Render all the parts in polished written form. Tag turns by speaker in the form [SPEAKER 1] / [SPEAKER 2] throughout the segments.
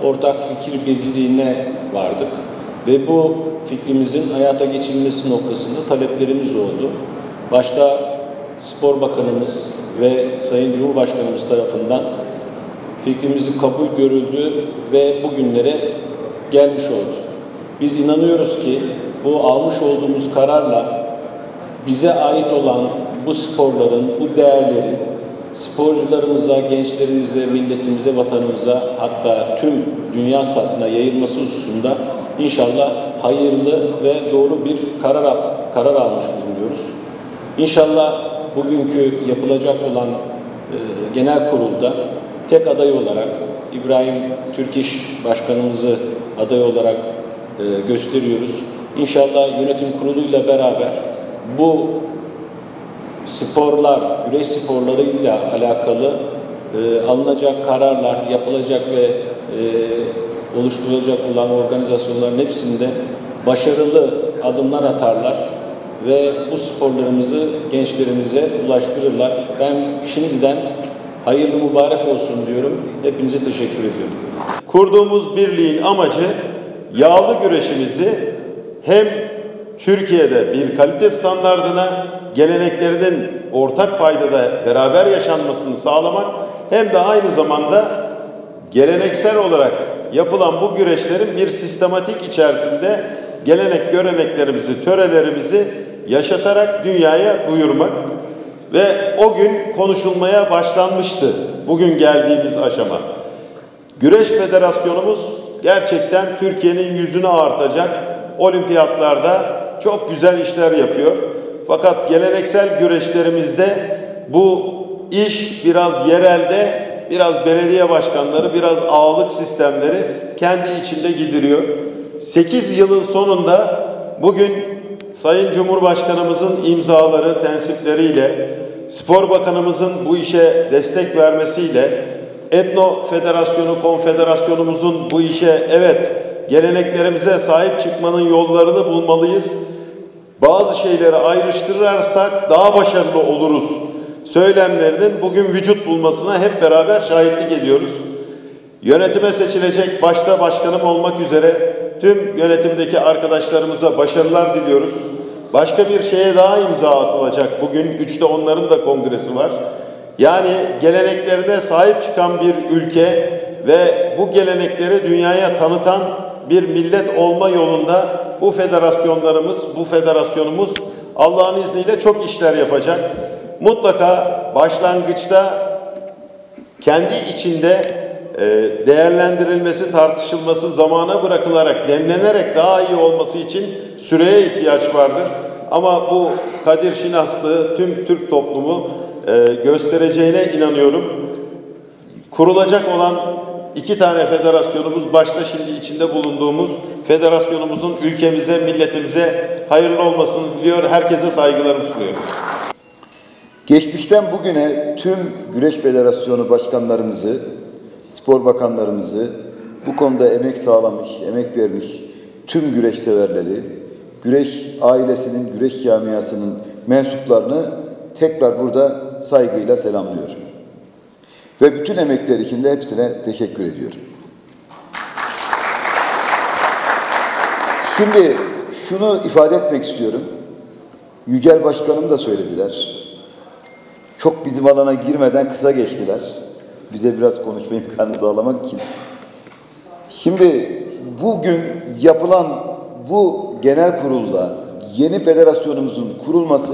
[SPEAKER 1] ortak fikir birliğine vardık. Ve bu fikrimizin hayata geçirilmesi noktasında taleplerimiz oldu. Başta Spor Bakanımız ve Sayın Cumhurbaşkanımız tarafından fikrimizin kabul görüldü ve bugünlere gelmiş oldu. Biz inanıyoruz ki bu almış olduğumuz kararla bize ait olan bu sporların, bu değerlerin sporcularımıza, gençlerimize, milletimize, vatanımıza, hatta tüm dünya saatine yayılması hususunda inşallah hayırlı ve doğru bir karar almış bulunuyoruz. İnşallah bugünkü yapılacak olan genel kurulda tek aday olarak İbrahim Türkiş Başkanımızı aday olarak gösteriyoruz. İnşallah yönetim kuruluyla beraber bu sporlar, güreş sporlarıyla alakalı alınacak kararlar, yapılacak ve oluşturulacak olan organizasyonların hepsinde başarılı adımlar atarlar ve bu sporlarımızı gençlerimize ulaştırırlar. Ben şimdiden hayırlı mübarek olsun diyorum. Hepinize teşekkür ediyorum.
[SPEAKER 2] Kurduğumuz birliğin amacı yağlı güreşimizi hem Türkiye'de bir kalite standardına, geleneklerinin ortak paydada beraber yaşanmasını sağlamak hem de aynı zamanda geleneksel olarak yapılan bu güreşlerin bir sistematik içerisinde gelenek göreneklerimizi, törelerimizi yaşatarak dünyaya duyurmak ve o gün konuşulmaya başlanmıştı bugün geldiğimiz aşama. Güreş Federasyonumuz gerçekten Türkiye'nin yüzünü ağartacak olimpiyatlarda çok güzel işler yapıyor. Fakat geleneksel güreşlerimizde bu iş biraz yerelde, biraz belediye başkanları, biraz ağalık sistemleri kendi içinde gidiriyor. 8 yılın sonunda bugün Sayın Cumhurbaşkanımızın imzaları, tensipleriyle, Spor Bakanımızın bu işe destek vermesiyle, Etno Federasyonu, Konfederasyonumuzun bu işe evet geleneklerimize sahip çıkmanın yollarını bulmalıyız. Bazı şeyleri ayrıştırırsak daha başarılı oluruz söylemlerinin bugün vücut bulmasına hep beraber şahitlik ediyoruz. Yönetime seçilecek başta başkanım olmak üzere tüm yönetimdeki arkadaşlarımıza başarılar diliyoruz. Başka bir şeye daha imza atılacak. Bugün 3'te onların da kongresi var. Yani geleneklerine sahip çıkan bir ülke ve bu gelenekleri dünyaya tanıtan bir millet olma yolunda bu federasyonlarımız, bu federasyonumuz Allah'ın izniyle çok işler yapacak. Mutlaka başlangıçta kendi içinde değerlendirilmesi, tartışılması, zamana bırakılarak, demlenerek daha iyi olması için süreye ihtiyaç vardır. Ama bu Kadir Şinaslığı tüm Türk toplumu göstereceğine inanıyorum. Kurulacak olan 2 tane federasyonumuz, başta şimdi içinde bulunduğumuz federasyonumuzun ülkemize, milletimize hayırlı olmasını diliyor. Herkese saygılarımı sunuyorum.
[SPEAKER 3] Geçmişten bugüne tüm Güreş Federasyonu başkanlarımızı, spor bakanlarımızı bu konuda emek sağlamış, emek vermiş tüm güreş severleri, güreş ailesinin, güreş camiasının mensuplarını tekrar burada saygıyla selamlıyorum. Ve bütün emekler için de hepsine teşekkür ediyorum. Şimdi şunu ifade etmek istiyorum. Yücel Başkanım da söylediler. Çok bizim alana girmeden kısa geçtiler. Bize biraz konuşma imkanı sağlamak için. Şimdi bugün yapılan bu genel kurulda yeni federasyonumuzun kurulması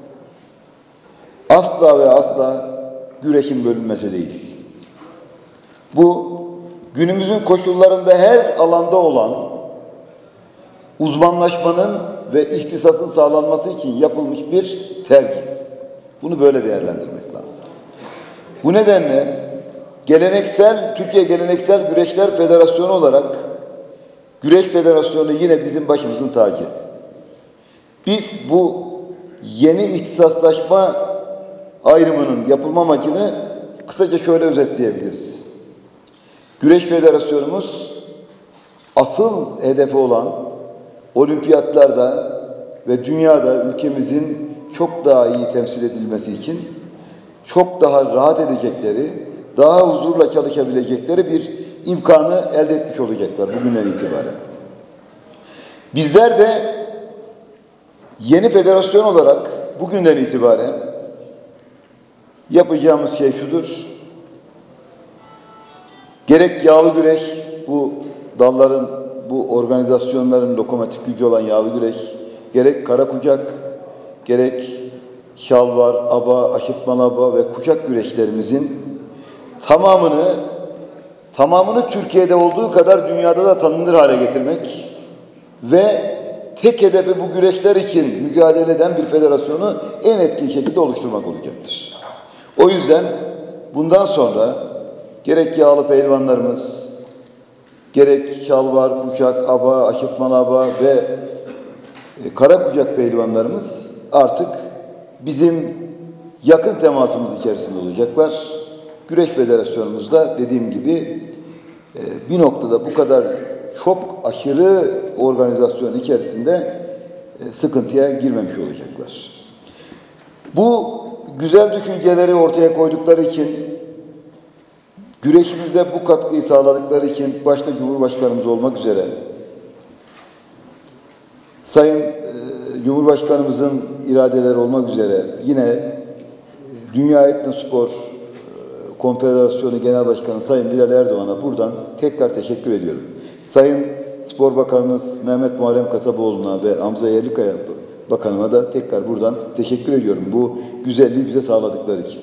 [SPEAKER 3] asla ve asla güreşin bölünmesi değil. Bu günümüzün koşullarında her alanda olan uzmanlaşmanın ve ihtisasın sağlanması için yapılmış bir tercih. Bunu böyle değerlendirmek lazım. Bu nedenle Türkiye Geleneksel Güreşler Federasyonu olarak Güreş Federasyonu yine bizim başımızın tacı. Biz bu yeni ihtisaslaşma ayrımının yapılma amacını kısaca şöyle özetleyebiliriz. Güreş Federasyonumuz asıl hedefi olan olimpiyatlarda ve dünyada ülkemizin çok daha iyi temsil edilmesi için çok daha rahat edecekleri, daha huzurla çalışabilecekleri bir imkanı elde etmiş olacaklar bugünden itibaren. Bizler de yeni federasyon olarak bugünden itibaren yapacağımız şey şudur. Gerek yağlı güreş, bu dalların, bu organizasyonların lokomotif gücü olan yağlı güreş, gerek kara kucak, gerek şalvar, aba, aşırtmalı aba ve kucak güreşlerimizin tamamını Türkiye'de olduğu kadar dünyada da tanınır hale getirmek ve tek hedefi bu güreşler için mücadele eden bir federasyonu en etkili şekilde oluşturmak olacaktır. O yüzden bundan sonra gerek yağlı pehlivanlarımız, gerek şalvar, kuşak, aba, aşırtmalı aba ve kara kucak pehlivanlarımız artık bizim yakın temasımız içerisinde olacaklar. Güreş Federasyonumuzda dediğim gibi bir noktada bu kadar çok aşırı organizasyon içerisinde sıkıntıya girmemiş olacaklar. Bu güzel düşünceleri ortaya koydukları için, güreşimize bu katkıyı sağladıkları için başta Cumhurbaşkanımız olmak üzere Sayın Cumhurbaşkanımızın iradeleri olmak üzere yine Dünya Etnospor Konfederasyonu Genel Başkanı Sayın Bilal Erdoğan'a buradan tekrar teşekkür ediyorum. Sayın Spor Bakanımız Mehmet Muharrem Kasaboğlu'na ve Hamza Yerlikaya Bakanıma da tekrar buradan teşekkür ediyorum bu güzelliği bize sağladıkları için.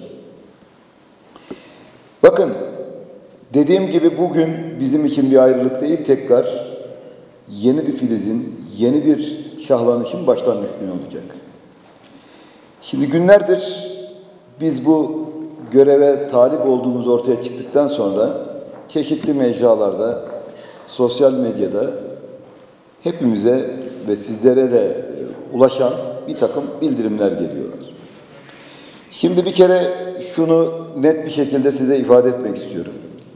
[SPEAKER 3] Bakın, dediğim gibi bugün bizim için bir ayrılık değil, tekrar yeni bir filizin, yeni bir şahlanışın başlangıç günü olacak. Şimdi günlerdir biz bu göreve talip olduğumuz ortaya çıktıktan sonra çeşitli mecralarda, sosyal medyada hepimize ve sizlere de ulaşan bir takım bildirimler geliyorlar. Şimdi bir kere şunu net bir şekilde size ifade etmek istiyorum.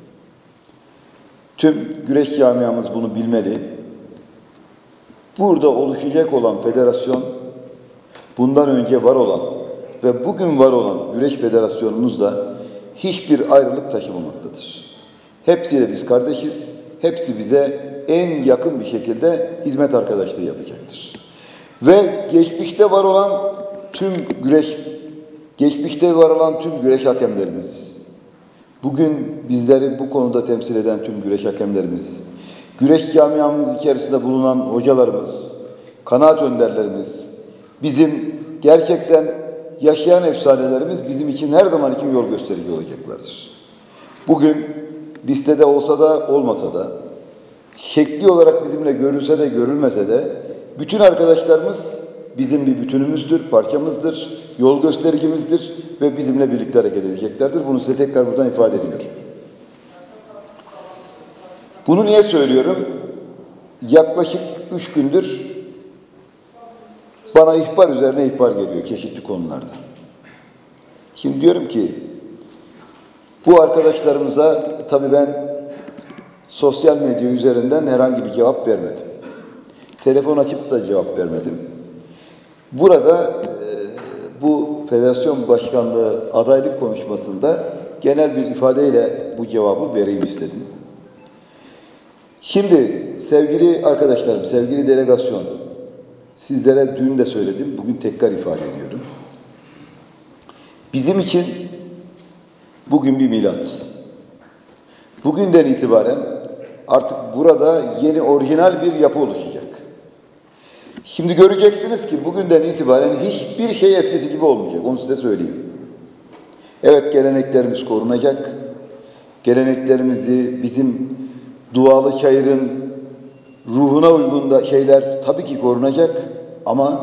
[SPEAKER 3] Tüm güreş camiamız bunu bilmeli. Burada oluşacak olan federasyon, bundan önce var olan ve bugün var olan güreş federasyonumuzda hiçbir ayrılık taşımamaktadır. Hepsiyle biz kardeşiz, hepsi bize en yakın bir şekilde hizmet arkadaşlığı yapacaktır. Ve geçmişte var olan tüm güreş hakemlerimiz, bugün bizleri bu konuda temsil eden tüm güreş hakemlerimiz, güreş camiamız içerisinde bulunan hocalarımız, kanaat önderlerimiz, bizim gerçekten yaşayan efsanelerimiz bizim için her zaman için yol gösterici olacaklardır. Bugün listede olsa da olmasa da, şekli olarak bizimle görülse de görülmese de, bütün arkadaşlarımız bizim bir bütünümüzdür, parçamızdır, yol göstericimizdir ve bizimle birlikte hareket edeceklerdir. Bunu size tekrar buradan ifade ediyorum. Bunu niye söylüyorum? Yaklaşık 3 gündür bana ihbar üzerine ihbar geliyor çeşitli konularda. Şimdi diyorum ki bu arkadaşlarımıza tabii ben sosyal medya üzerinden herhangi bir cevap vermedim. Telefon açıp da cevap vermedim. Burada bu federasyon başkanlığı adaylık konuşmasında genel bir ifadeyle bu cevabı vereyim istedim. Şimdi sevgili arkadaşlarım, sevgili delegasyon, sizlere dün de söyledim, bugün tekrar ifade ediyorum. Bizim için bugün bir milat. Bugünden itibaren artık burada yeni orijinal bir yapı oluşacak. Şimdi göreceksiniz ki bugünden itibaren hiçbir şey eskisi gibi olmayacak. Onu size söyleyeyim. Evet, geleneklerimiz korunacak. Geleneklerimizi, bizim dualı şairin ruhuna uygun da şeyler tabii ki korunacak. Ama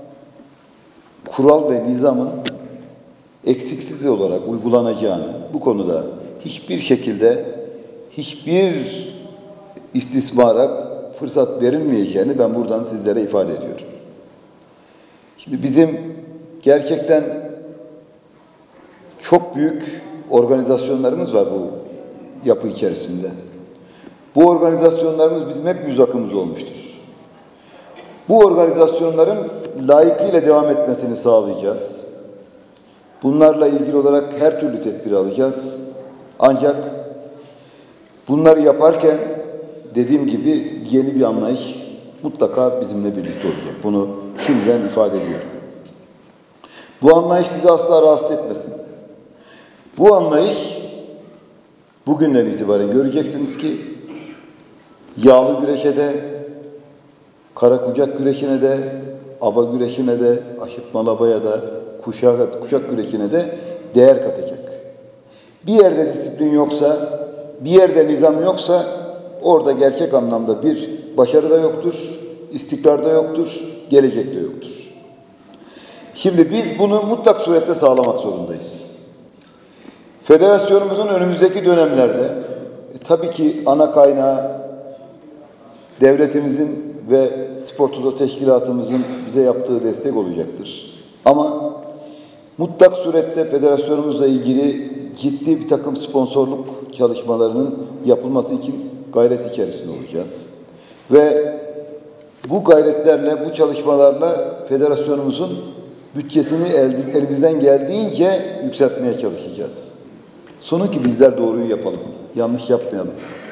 [SPEAKER 3] kural ve nizamın eksiksiz olarak uygulanacağını, bu konuda hiçbir şekilde hiçbir istismara fırsat verilmeyeceğini ben buradan sizlere ifade ediyorum. Şimdi bizim gerçekten çok büyük organizasyonlarımız var bu yapı içerisinde. Bu organizasyonlarımız bizim hep yüz akımız olmuştur. Bu organizasyonların layıkıyla devam etmesini sağlayacağız. Bunlarla ilgili olarak her türlü tedbiri alacağız. Ancak Bunları yaparken dediğim gibi yeni bir anlayış mutlaka bizimle birlikte olacak. Bunu şimdiden ifade ediyorum. Bu anlayış sizi asla rahatsız etmesin. Bu anlayış bugünden itibaren göreceksiniz ki yağlı güreşe de, kara kucak güreşine de, aba güreşine de, aşırtmalı abaya da, kuşak güreşine de değer katacak. Bir yerde disiplin yoksa, bir yerde nizam yoksa orada gerçek anlamda bir başarı da yoktur, istikrar da yoktur, gelecek de yoktur. Şimdi biz bunu mutlak surette sağlamak zorundayız. Federasyonumuzun önümüzdeki dönemlerde tabii ki ana kaynağı devletimizin ve Spor Toto Teşkilatımızın bize yaptığı destek olacaktır. Ama mutlak surette federasyonumuzla ilgili ciddi bir takım sponsorluk çalışmalarının yapılması için gayret içerisinde olacağız. Ve bu gayretlerle, bu çalışmalarla federasyonumuzun bütçesini elimizden geldiğince yükseltmeye çalışacağız. Sonun ki bizler doğruyu yapalım, yanlış yapmayalım.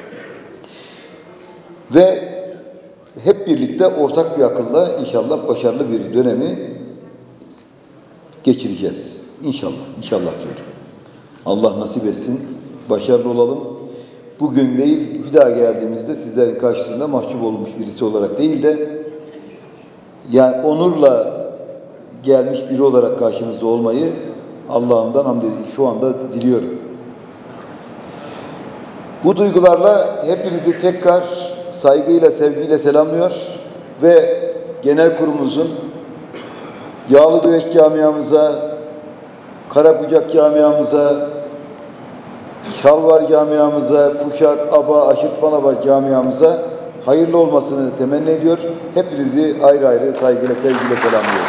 [SPEAKER 3] Ve hep birlikte ortak bir akılla inşallah başarılı bir dönemi geçireceğiz. İnşallah, inşallah diyorum. Allah nasip etsin, başarılı olalım. Bugün değil, bir daha geldiğimizde sizlerin karşısında mahcup olmuş birisi olarak değil de yani onurla gelmiş biri olarak karşınızda olmayı Allah'ımdan hamd şu anda diliyorum. Bu duygularla hepinizi tekrar saygıyla, sevgiyle selamlıyor ve genel kurumumuzun yağlı güreş camiamıza, kara kucak camiamıza, şalvar camiamıza, kuşak, aba, aşırtmalı aba camiamıza hayırlı olmasını temenni ediyor. Hepinizi ayrı ayrı saygıyla, sevgiyle selamlıyorum.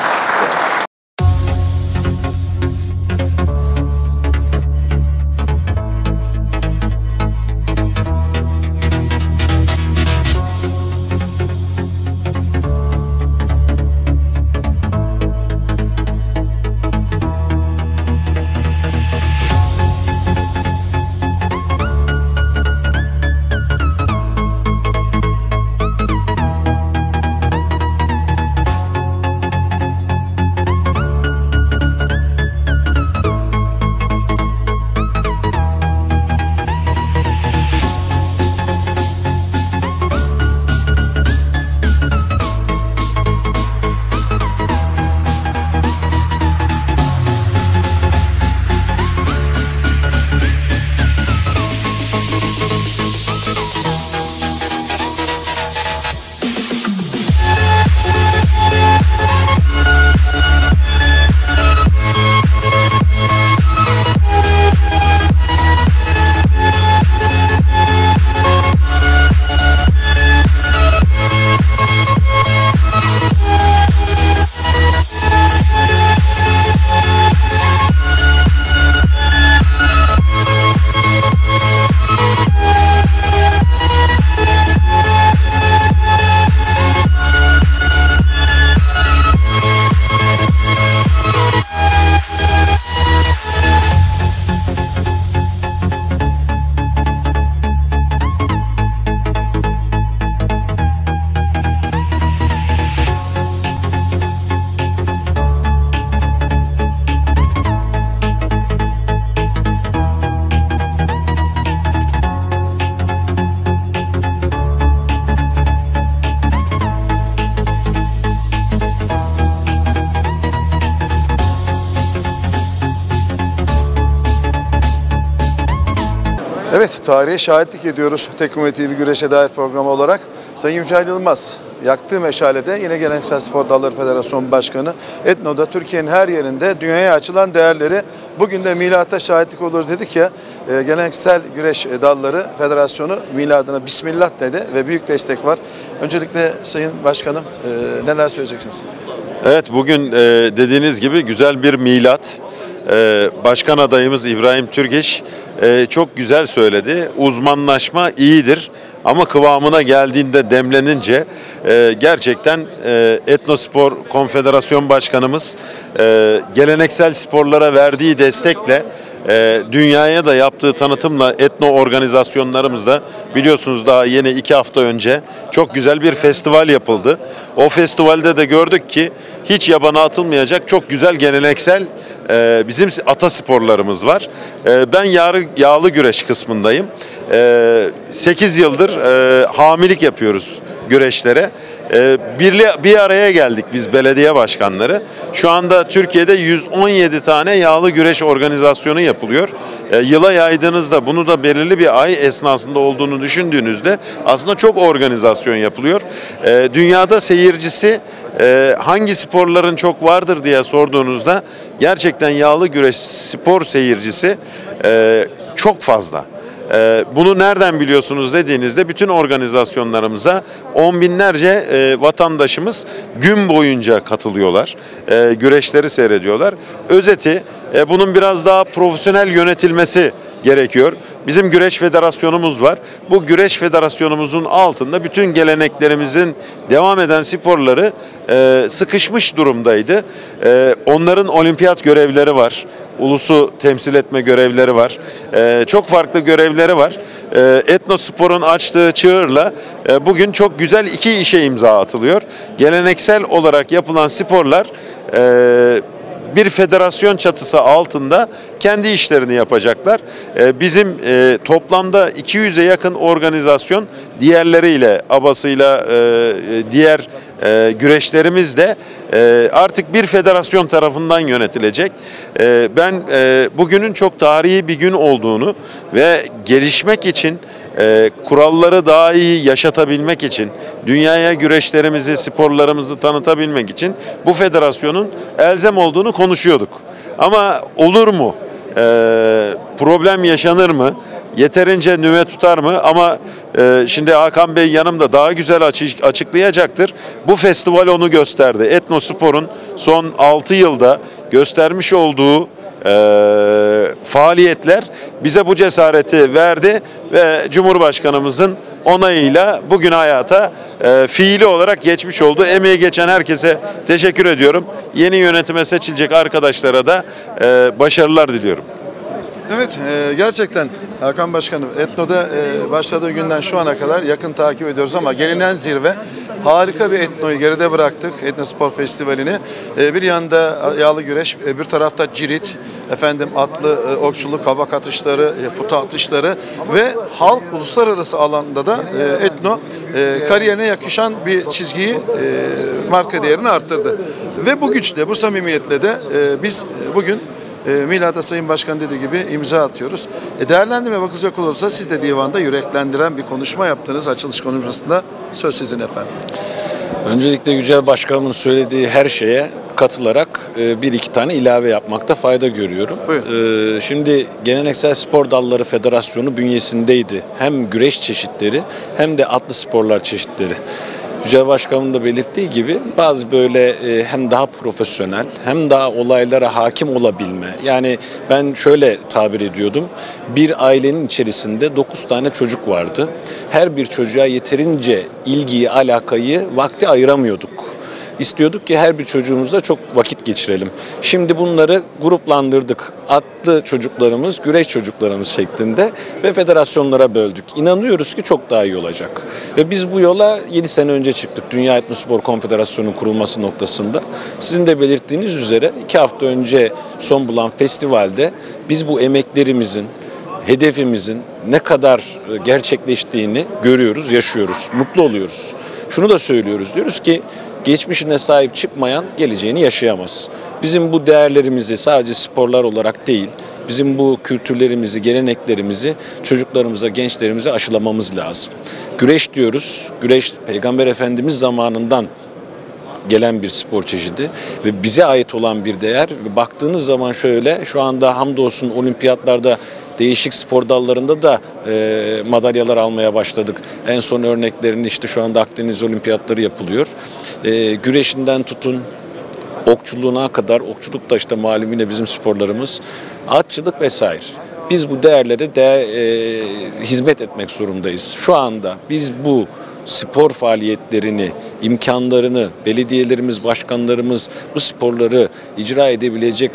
[SPEAKER 4] Evet, tarihe şahitlik ediyoruz Teknova TV Güreşe Dair programı olarak. Sayın Yücel Yılmaz, yaktığı meşalede yine Geleneksel Spor Dalları Federasyonu Başkanı Etno'da Türkiye'nin her yerinde dünyaya açılan değerleri bugün de milata şahitlik olur dedik ya, Geleneksel Güreş Dalları Federasyonu miladına Bismillah dedi ve büyük destek var. Öncelikle Sayın Başkanım neler söyleyeceksiniz?
[SPEAKER 2] Evet, bugün dediğiniz gibi güzel bir milat. Başkan adayımız İbrahim Türkeş çok güzel söyledi. Uzmanlaşma iyidir ama kıvamına geldiğinde, demlenince gerçekten Etnospor Konfederasyon Başkanımız geleneksel sporlara verdiği destekle dünyaya da yaptığı tanıtımla etno organizasyonlarımızda biliyorsunuz daha yeni 2 hafta önce çok güzel bir festival yapıldı. O festivalde de gördük ki hiç yabana atılmayacak çok güzel geleneksel bizim atasporlarımız var. Ben yağlı güreş kısmındayım. 8 yıldır hamilik yapıyoruz güreşlere. Bir araya geldik biz belediye başkanları. Şu anda Türkiye'de 117 tane yağlı güreş organizasyonu yapılıyor. Yıla yaydığınızda bunu da belirli bir ay esnasında olduğunu düşündüğünüzde aslında çok organizasyon yapılıyor. Dünyada seyircisi hangi sporların çok vardır diye sorduğunuzda gerçekten yağlı güreş spor seyircisi çok fazla. Bunu nereden biliyorsunuz dediğinizde bütün organizasyonlarımıza on binlerce vatandaşımız gün boyunca katılıyorlar. Güreşleri seyrediyorlar. Özeti bunun biraz daha profesyonel yönetilmesi gerekiyor. Bizim güreş federasyonumuz var. Bu güreş federasyonumuzun altında bütün geleneklerimizin devam eden sporları sıkışmış durumdaydı. Onların olimpiyat görevleri var. Ulusu temsil etme görevleri var. Çok farklı görevleri var. Etnospor'un açtığı çığırla bugün çok güzel 2 işe imza atılıyor. Geleneksel olarak yapılan sporlar bir federasyon çatısı altında kendi işlerini yapacaklar. Bizim toplamda 200'e yakın organizasyon diğerleriyle, ABA'sıyla, diğer güreşlerimiz de artık bir federasyon tarafından yönetilecek. Ben bugünün çok tarihi bir gün olduğunu ve gelişmek için kuralları daha iyi yaşatabilmek için, dünyaya güreşlerimizi, sporlarımızı tanıtabilmek için bu federasyonun elzem olduğunu konuşuyorduk. Ama olur mu? Problem yaşanır mı? Yeterince nüve tutar mı? Ama şimdi Hakan Bey yanımda daha güzel açıklayacaktır. Bu festival onu gösterdi. Etnospor'un son 6 yılda göstermiş olduğu faaliyetler bize bu cesareti verdi ve Cumhurbaşkanımızın onayıyla bugün hayata fiili olarak geçmiş oldu. Emeği geçen herkese teşekkür ediyorum. Yeni yönetime seçilecek arkadaşlara da başarılar diliyorum.
[SPEAKER 4] Evet, gerçekten Hakan Başkanım, Etno'da başladığı günden şu ana kadar yakın takip ediyoruz ama gelinen zirve harika bir Etno'yu geride bıraktık. Etnospor Festivali'ni. Bir yanda yağlı güreş, bir tarafta cirit, atlı okçuluk, kabak atışları, puta atışları ve halk uluslararası alanda da Etno kariyerine yakışan bir çizgiyi marka değerini arttırdı. Ve bu güçle, bu samimiyetle de biz bugün Milat'a Sayın Başkan dediği gibi imza atıyoruz. Değerlendirmeye bakılacak olursa siz de divanda yüreklendiren bir konuşma yaptınız açılış konuşmasında. Söz sizin efendim.
[SPEAKER 1] Öncelikle Yücel Başkanımın söylediği her şeye katılarak bir iki tane ilave yapmakta fayda görüyorum. Şimdi Geleneksel Spor Dalları Federasyonu bünyesindeydi. Hem güreş çeşitleri hem de atlı sporlar çeşitleri. Yücel Başkan'ın da belirttiği gibi bazı böyle hem daha profesyonel hem daha olaylara hakim olabilme. Yani ben şöyle tabir ediyordum. Bir ailenin içerisinde 9 tane çocuk vardı. Her bir çocuğa yeterince ilgiyi, alakayı, vakti ayıramıyorduk. İstiyorduk ki her bir çocuğumuzla çok vakit geçirelim. Şimdi bunları gruplandırdık. Atlı çocuklarımız, güreş çocuklarımız şeklinde ve federasyonlara böldük. İnanıyoruz ki çok daha iyi olacak. Ve biz bu yola 7 sene önce çıktık. Dünya Etnospor Konfederasyonu'nun kurulması noktasında. Sizin de belirttiğiniz üzere 2 hafta önce son bulan festivalde biz bu emeklerimizin, hedefimizin ne kadar gerçekleştiğini görüyoruz, yaşıyoruz, mutlu oluyoruz. Şunu da söylüyoruz, diyoruz ki geçmişine sahip çıkmayan geleceğini yaşayamaz. Bizim bu değerlerimizi sadece sporlar olarak değil, bizim bu kültürlerimizi, geleneklerimizi çocuklarımıza, gençlerimize aşılamamız lazım. Güreş diyoruz, güreş Peygamber Efendimiz zamanından gelen bir spor çeşidi ve bize ait olan bir değer. Ve baktığınız zaman şöyle, şu anda hamdolsun olimpiyatlarda değişik spor dallarında da madalyalar almaya başladık. En son örneklerini işte şu anda Akdeniz Olimpiyatları yapılıyor. Güreşinden tutun, okçuluğuna kadar, okçuluk da işte malum yine bizim sporlarımız, atçılık vesaire. Biz bu değerlere hizmet etmek zorundayız. Şu anda biz bu spor faaliyetlerini, imkanlarını, belediyelerimiz, başkanlarımız bu sporları icra edebilecek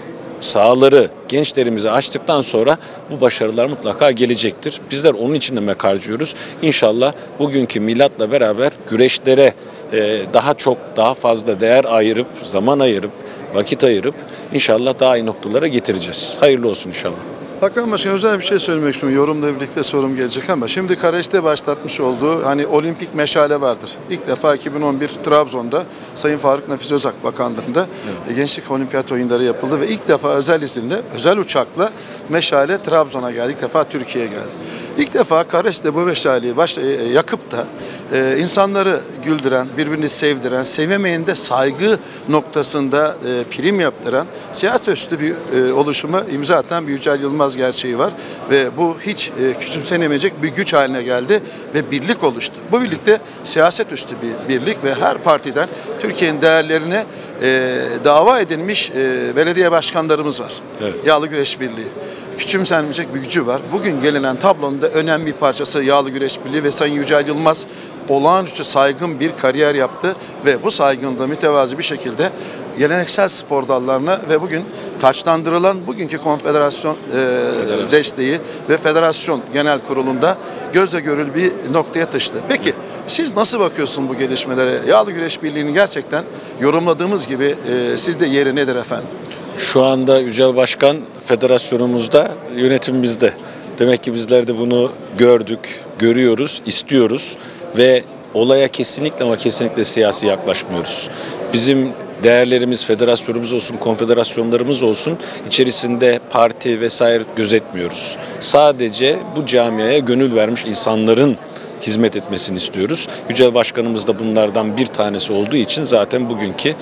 [SPEAKER 1] sahaları gençlerimize açtıktan sonra bu başarılar mutlaka gelecektir. Bizler onun için emek harcıyoruz. İnşallah bugünkü milatla beraber güreşlere daha çok, daha fazla değer ayırıp, zaman ayırıp, vakit ayırıp inşallah daha iyi noktalara getireceğiz. Hayırlı olsun inşallah.
[SPEAKER 4] Hakan Başkan, özel bir şey söylemek istiyorum. Yorumla birlikte sorum gelecek ama şimdi Karaş'ta başlatmış olduğu hani olimpik meşale vardır. İlk defa 2011 Trabzon'da Sayın Faruk Nafiz Özak Bakanlığı'nda Gençlik Olimpiyat Oyunları yapıldı ve ilk defa özel izinle, özel uçakla meşale Trabzon'a geldi. İlk defa Türkiye'ye geldi. İlk defa Karaş'ta bu meşaleyi yakıp da insanları güldüren, birbirini sevdiren, sevemeyende saygı noktasında prim yaptıran siyaset üstü bir oluşuma imza atan bir Yücel Yılmaz gerçeği var. Ve bu hiç küçümsenemeyecek bir güç haline geldi ve birlik oluştu. Bu birlikte siyaset üstü bir birlik ve her partiden Türkiye'nin değerlerine dava edilmiş belediye başkanlarımız var. Evet. Yağlı Güreş Birliği. Küçümsenmeyecek bir gücü var. Bugün gelinen tablonun da önemli bir parçası Yağlı Güreş Birliği ve Sayın Yücel Yılmaz olağanüstü saygın bir kariyer yaptı ve bu saygınlığı mütevazi bir şekilde geleneksel spor dallarına ve bugün taçlandırılan bugünkü konfederasyon desteği ve federasyon genel kurulunda gözle görülür bir noktaya taşıdı. Peki siz nasıl bakıyorsun bu gelişmelere? Yağlı Güreş Birliği'ni gerçekten yorumladığımız gibi sizde yeri nedir efendim?
[SPEAKER 1] Şu anda Yücel Başkan federasyonumuzda, yönetimimizde. Demek ki bizler de bunu gördük, görüyoruz, istiyoruz ve olaya kesinlikle ama kesinlikle siyasi yaklaşmıyoruz. Bizim değerlerimiz, federasyonumuz olsun, konfederasyonlarımız olsun, içerisinde parti vesaire gözetmiyoruz. Sadece bu camiaya gönül vermiş insanların hizmet etmesini istiyoruz. Yücel Başkanımız da bunlardan bir tanesi olduğu için zaten bugünkü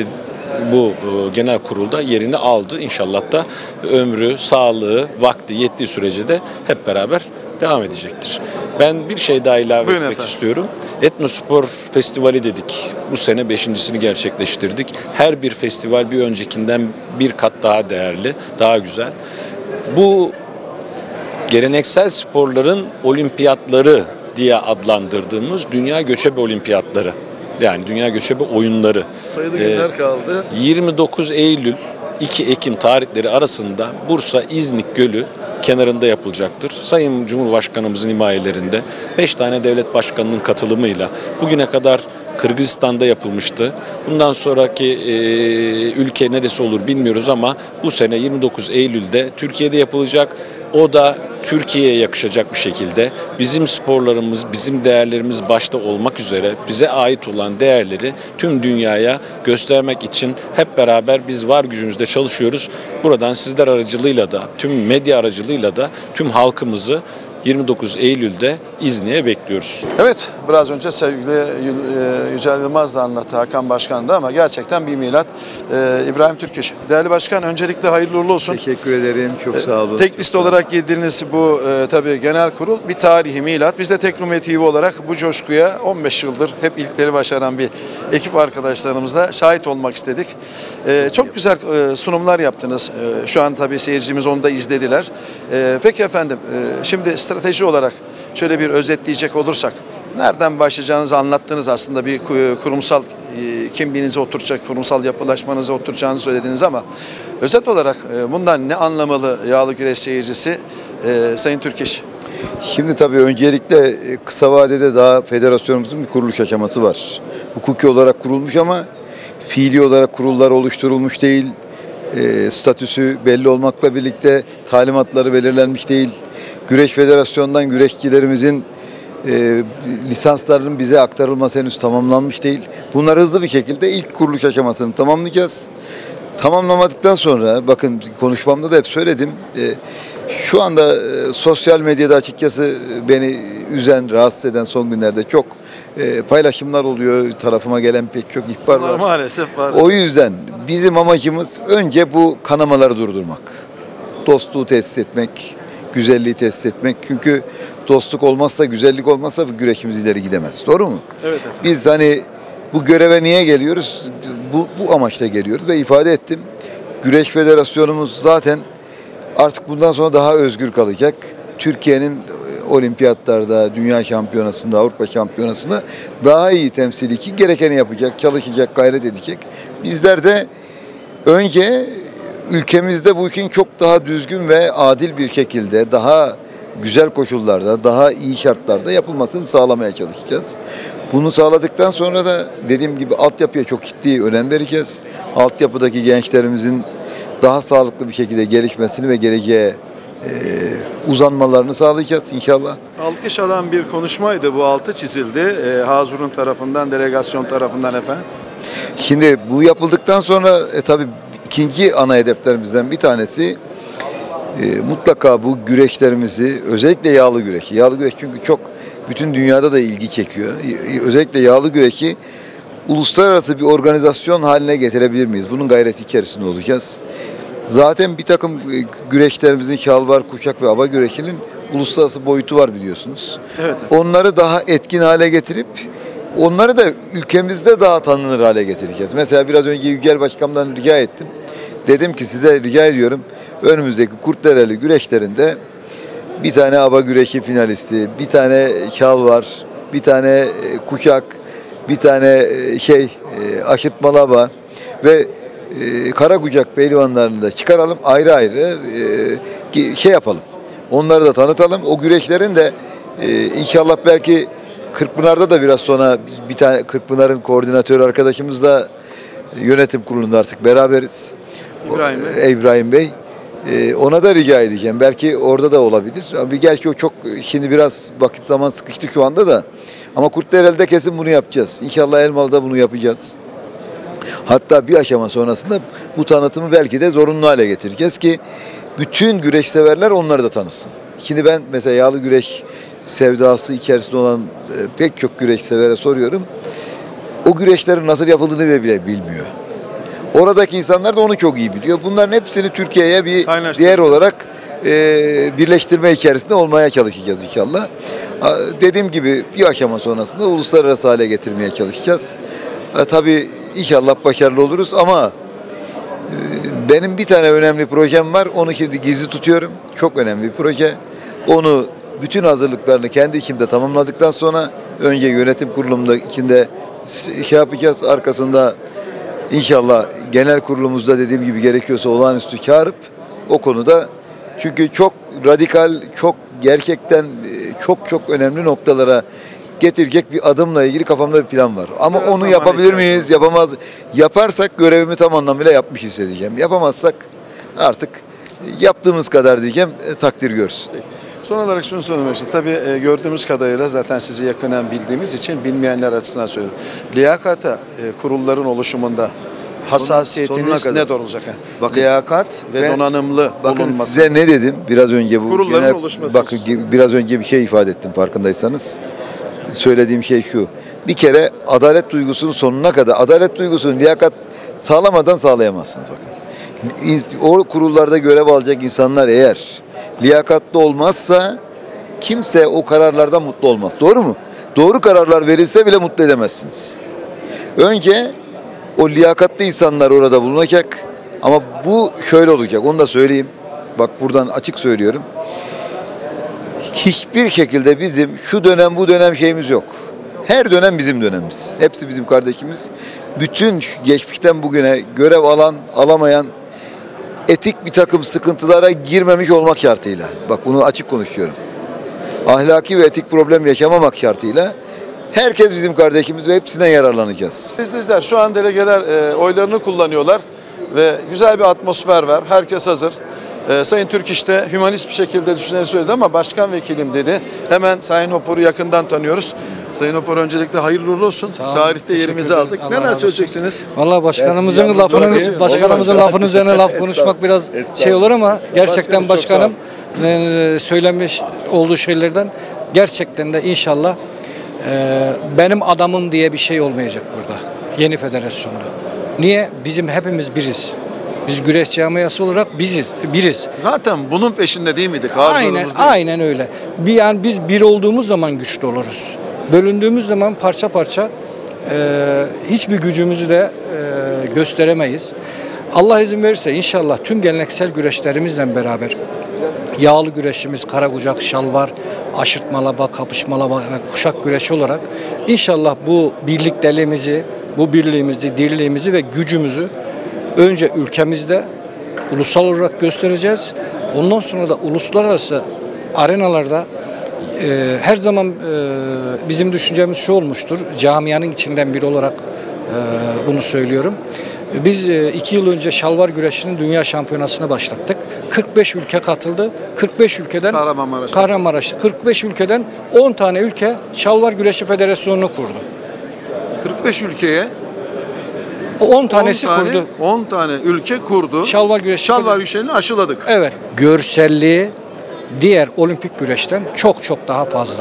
[SPEAKER 1] bu genel kurulda yerini aldı. İnşallah da ömrü, sağlığı, vakti yettiği sürece de hep beraber devam edecektir. Ben bir şey daha ilave etmek istiyorum. Etnospor Festivali dedik. Bu sene 5.'sini gerçekleştirdik. Her bir festival bir öncekinden bir kat daha değerli, daha güzel. Bu geleneksel sporların olimpiyatları diye adlandırdığımız dünya göçebe olimpiyatları. Yani dünya göçebe oyunları.
[SPEAKER 4] Sayılı günler kaldı.
[SPEAKER 1] 29 Eylül 2 Ekim tarihleri arasında Bursa İznik Gölü kenarında yapılacaktır. Sayın Cumhurbaşkanımızın himayelerinde 5 tane devlet başkanının katılımıyla bugüne kadar Kırgızistan'da yapılmıştı. Bundan sonraki ülke neresi olur bilmiyoruz ama bu sene 29 Eylül'de Türkiye'de yapılacak. O da Türkiye'ye yakışacak bir şekilde bizim sporlarımız, bizim değerlerimiz başta olmak üzere bize ait olan değerleri tüm dünyaya göstermek için hep beraber biz var gücümüzde çalışıyoruz. Buradan sizler aracılığıyla da, tüm medya aracılığıyla da tüm halkımızı 29 Eylül'de İznik'e bekliyoruz.
[SPEAKER 4] Evet, biraz önce sevgili Yücel Yılmaz da anlattı, Hakan Başkan da ama gerçekten bir milat. İbrahim Türkeş. Değerli Başkan, öncelikle hayırlı uğurlu olsun.
[SPEAKER 3] Teşekkür ederim, çok sağ olun.
[SPEAKER 4] Tek liste olarak girdiğiniz bu tabii genel kurul bir tarihi milat. Biz de Teknomet TV olarak bu coşkuya 15 yıldır hep ilkleri başaran bir ekip arkadaşlarımızla şahit olmak istedik. Çok güzel sunumlar yaptınız. Şu an tabii seyircimiz onu da izlediler. Peki efendim, şimdi strateji olarak şöyle bir özetleyecek olursak, nereden başlayacağınızı anlattınız aslında, bir kurumsal kimliğinizi oturacak, kurumsal yapılaşmanızı oturacağınızı söylediniz ama özet olarak bundan ne anlamalı yağlı güreş seyircisi Sayın Türkeş?
[SPEAKER 3] Şimdi tabii öncelikle kısa vadede daha federasyonumuzun bir kuruluş aşaması var. Hukuki olarak kurulmuş ama fiili olarak kurullar oluşturulmuş değil. Statüsü belli olmakla birlikte talimatları belirlenmiş değil. Güreş Federasyonu'ndan güreşçilerimizin lisanslarının bize aktarılması henüz tamamlanmış değil. Bunları hızlı bir şekilde ilk kuruluş aşamasını tamamlayacağız. Tamamlamadıktan sonra, bakın konuşmamda da hep söyledim, şu anda sosyal medyada açıkçası beni üzen, rahatsız eden son günlerde çok paylaşımlar oluyor. Tarafıma gelen pek çok ihbar var.
[SPEAKER 4] Maalesef var.
[SPEAKER 3] O yüzden bizim amacımız önce bu kanamaları durdurmak. Dostluğu tesis etmek, güzelliği tesis etmek. Çünkü dostluk olmazsa, güzellik olmazsa bu güreşimiz ileri gidemez. Doğru mu?
[SPEAKER 4] Evet efendim.
[SPEAKER 3] Biz hani bu göreve niye geliyoruz? Bu amaçla geliyoruz ve ifade ettim. Güreş Federasyonumuz zaten artık bundan sonra daha özgür kalacak. Türkiye'nin olimpiyatlarda, dünya şampiyonasında, Avrupa şampiyonasında daha iyi temsil için gerekeni yapacak, çalışacak, gayret edecek. Bizler de önce ülkemizde bu işin çok daha düzgün ve adil bir şekilde, daha güzel koşullarda, daha iyi şartlarda yapılmasını sağlamaya çalışacağız. Bunu sağladıktan sonra da dediğim gibi altyapıya çok ciddi önem vereceğiz. Altyapıdaki gençlerimizin daha sağlıklı bir şekilde gelişmesini ve geleceğe uzanmalarını sağlayacağız inşallah.
[SPEAKER 4] Alkış alan bir konuşmaydı, bu altı çizildi. Hazur'un tarafından, delegasyon tarafından efendim.
[SPEAKER 3] Şimdi bu yapıldıktan sonra tabii ikinci ana hedeflerimizden bir tanesi mutlaka bu güreşlerimizi, özellikle yağlı güreş. Yağlı güreş çünkü çok bütün dünyada da ilgi çekiyor. Özellikle yağlı güreşi uluslararası bir organizasyon haline getirebilir miyiz? Bunun gayreti içerisinde olacağız. Zaten bir takım güreşlerimizin şalvar, kuşak ve aba güreşinin uluslararası boyutu var biliyorsunuz.
[SPEAKER 4] Evet.
[SPEAKER 3] Onları daha etkin hale getirip onları da ülkemizde daha tanınır hale getireceğiz. Mesela biraz önce Yücel Başkan'dan rica ettim. Dedim ki size rica ediyorum önümüzdeki Kurtdereli güreşlerinde bir tane aba güreşi finalisti, bir tane şalvar, bir tane kuşak, bir tane aşırtmalı aba ve kara kucak pehlivanlarını da çıkaralım ayrı ayrı yapalım. Onları da tanıtalım. O güreşlerin de inşallah belki Kırkpınar'da da biraz sonra bir tane Kırkpınar'ın koordinatörü arkadaşımız da yönetim kurulunda artık beraberiz. İbrahim Bey. Ona da rica edeceğim. Belki orada da olabilir. Ama gerçi o çok şimdi biraz vakit zaman sıkıştı şu anda da. Ama Kurtdereli'de kesin bunu yapacağız. İnşallah Elmalı'da bunu yapacağız. Hatta bir aşama sonrasında bu tanıtımı belki de zorunlu hale getireceğiz ki bütün güreş severler onları da tanısın. Şimdi ben mesela yağlı güreş sevdası içerisinde olan pek çok güreş severe soruyorum. O güreşlerin nasıl yapıldığını bile bilmiyor. Oradaki insanlar da onu çok iyi biliyor. Bunların hepsini Türkiye'ye bir değer olarak birleştirme içerisinde olmaya çalışacağız inşallah. Dediğim gibi bir aşama sonrasında uluslararası hale getirmeye çalışacağız. Tabii inşallah başarılı oluruz ama benim bir tane önemli projem var. Onu şimdi gizli tutuyorum. Çok önemli bir proje. Onu bütün hazırlıklarını kendi içimde tamamladıktan sonra önce yönetim kurulumunda içinde yapacağız. Arkasında İnşallah genel kurulumuzda dediğim gibi gerekiyorsa olağanüstü çağırıp o konuda çünkü çok radikal, çok gerçekten çok önemli noktalara getirecek bir adımla ilgili kafamda bir plan var. Ama biraz onu yapabilir miyiz, yapamaz. Yaparsak görevimi tam anlamıyla yapmış hissedeceğim. Yapamazsak artık yaptığımız kadar diyeceğim, takdir görsün.
[SPEAKER 4] Son olarak şunu söylemek istiyorum. Tabii gördüğümüz kadarıyla zaten sizi yakından bildiğimiz için bilmeyenler açısından söylüyorum. Liyakata kurulların oluşumunda hassasiyetiniz ne olacak? Bakın, liyakat ve donanımlı bulunması.
[SPEAKER 3] Size ne dedim biraz önce bu
[SPEAKER 4] kurulların oluşması.
[SPEAKER 3] Bakın biraz önce bir şey ifade ettim farkındaysanız. Söylediğim şey şu. Bir kere adalet duygusunun sonuna kadar adalet duygusunu liyakat sağlamadan sağlayamazsınız bakın. O kurullarda görev alacak insanlar eğer liyakatlı olmazsa kimse o kararlardan mutlu olmaz. Doğru mu? Doğru kararlar verilse bile mutlu edemezsiniz. Önce o liyakatlı insanlar orada bulunacak. Ama bu şöyle olacak. Onu da söyleyeyim. Bak buradan açık söylüyorum. Hiçbir şekilde bizim şu dönem bu dönem şeyimiz yok. Her dönem bizim dönemimiz. Hepsi bizim kardeşimiz. Bütün geçmişten bugüne görev alan, alamayan etik bir takım sıkıntılara girmemiş olmak şartıyla. Bak bunu açık konuşuyorum. Ahlaki ve etik problem yaşamamak şartıyla herkes bizim kardeşimiz ve hepsinden yararlanacağız.
[SPEAKER 4] İzleyiciler şu an delegeler oylarını kullanıyorlar ve güzel bir atmosfer var. Herkes hazır. Sayın Türk işte hümanist bir şekilde düşünceleri söyledi ama başkan vekilim dedi. Hemen Sayın Hopor'u yakından tanıyoruz. Sayın Hopor öncelikle hayırlı uğurlu olsun. Tarihte yerimizi aldık. Neler söyleyeceksiniz?
[SPEAKER 5] Vallahi başkanımızın lafının üzerine laf konuşmak biraz şey olur ama gerçekten başkanım söylemiş olduğu şeylerden gerçekten de inşallah benim adamım diye bir şey olmayacak burada. Yeni federasyonda. Niye? Bizim hepimiz biriz. Biz güreş camiası olarak biriz.
[SPEAKER 4] Zaten bunun peşinde değil miydik?
[SPEAKER 5] Aynen öyle. Yani biz bir olduğumuz zaman güçlü oluruz. Bölündüğümüz zaman parça parça hiçbir gücümüzü de gösteremeyiz. Allah izin verirse inşallah tüm geleneksel güreşlerimizle beraber yağlı güreşimiz, kara kucak, şalvar, aşırtmalaba, kapışmalaba, kuşak güreşi olarak inşallah bu birlikteliğimizi, bu birliğimizi, dirliğimizi ve gücümüzü önce ülkemizde ulusal olarak göstereceğiz. Ondan sonra da uluslararası arenalarda her zaman bizim düşüncemiz şu olmuştur. Camianın içinden biri olarak bunu söylüyorum. Biz 2 yıl önce şalvar güreşinin dünya şampiyonasını başlattık. 45 ülke katıldı. 45 ülkeden Kahramanmaraş'ta 45 ülkeden 10 tane ülke şalvar güreşi federasyonunu kurdu.
[SPEAKER 4] 45 ülkeye
[SPEAKER 5] 10 tanesi kurdu.
[SPEAKER 4] 10 tane ülke kurdu.
[SPEAKER 5] Şalvar güreşini
[SPEAKER 4] aşıladık.
[SPEAKER 5] Evet. Görselliği diğer olimpik güreşten çok çok daha fazla.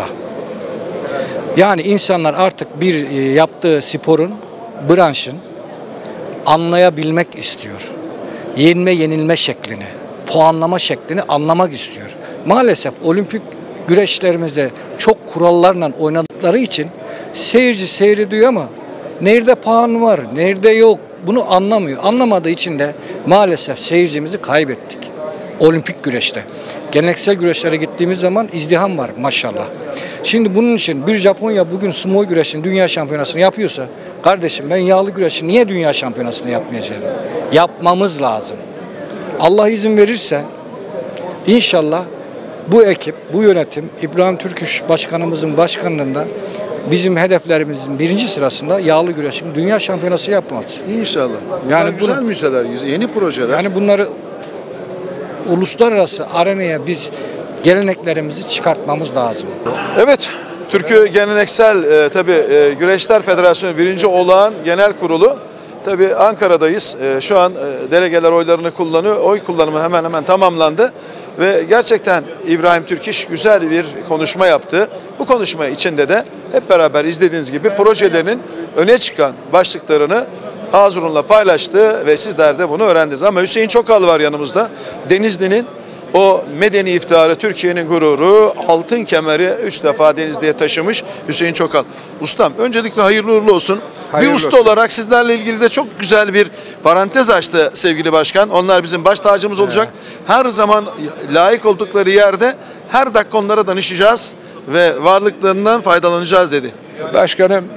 [SPEAKER 5] Yani insanlar artık bir yaptığı sporun, branşın anlayabilmek istiyor. Yenme yenilme şeklini, puanlama şeklini anlamak istiyor. Maalesef olimpik güreşlerimizde çok kurallarla oynadıkları için seyirci seyrediyor ama nerede puan var, nerede yok bunu anlamıyor. Anlamadığı için de maalesef seyircimizi kaybettik. Olimpik güreşte. Geleneksel güreşlere gittiğimiz zaman izdiham var maşallah. Şimdi bunun için bir Japonya bugün sumo güreşin dünya şampiyonasını yapıyorsa kardeşim ben yağlı güreşi niye dünya şampiyonasını yapmayacağım? Yapmamız lazım. Allah izin verirse inşallah bu ekip, bu yönetim İbrahim Türküş Başkanımızın başkanlığında bizim hedeflerimizin birinci sırasında yağlı güreşin dünya şampiyonası yapmak.
[SPEAKER 4] İnşallah.
[SPEAKER 5] Yani
[SPEAKER 4] güzel müjdeler, yeni projeler.
[SPEAKER 5] Yani bunları uluslararası arenaya biz geleneklerimizi çıkartmamız lazım.
[SPEAKER 4] Evet, Türkiye Geleneksel Güreşler Federasyonu 1. Olağan Genel Kurulu. Tabii Ankara'dayız. Şu an delegeler oylarını kullanıyor. Oy kullanımı hemen hemen tamamlandı. Ve gerçekten İbrahim Türkiş güzel bir konuşma yaptı. Bu konuşma içinde de hep beraber izlediğiniz gibi projelerinin öne çıkan başlıklarını Hazurun'la paylaştı ve sizler de bunu öğrendiniz. Ama Hüseyin Çokal var yanımızda. Denizli'nin o medeni iftiharı, Türkiye'nin gururu, altın kemeri 3 defa Denizli'ye taşımış Hüseyin Çokal. Ustam öncelikle hayırlı uğurlu olsun. Bir usta olarak sizlerle ilgili de çok güzel bir parantez açtı sevgili başkan. Onlar bizim baş tacımız olacak. Her zaman layık oldukları yerde her dakika onlara danışacağız ve varlıklarından faydalanacağız dedi.
[SPEAKER 6] Başkanım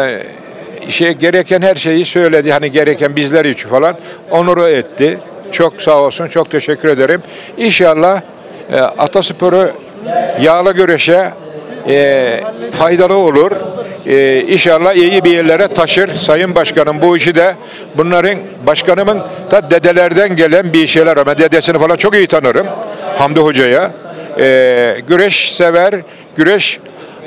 [SPEAKER 6] gereken her şeyi söyledi. Hani gereken bizler için falan onuru etti. Çok sağ olsun. Çok teşekkür ederim. İnşallah atasporu yağlı güreşe faydalı olur. İnşallah iyi bir yerlere taşır. Sayın Başkanım bu işi de bunların başkanımın da dedelerden gelen bir şeyler ama dedesini falan çok iyi tanırım. Hamdi Hoca'ya. Güreş sever, güreş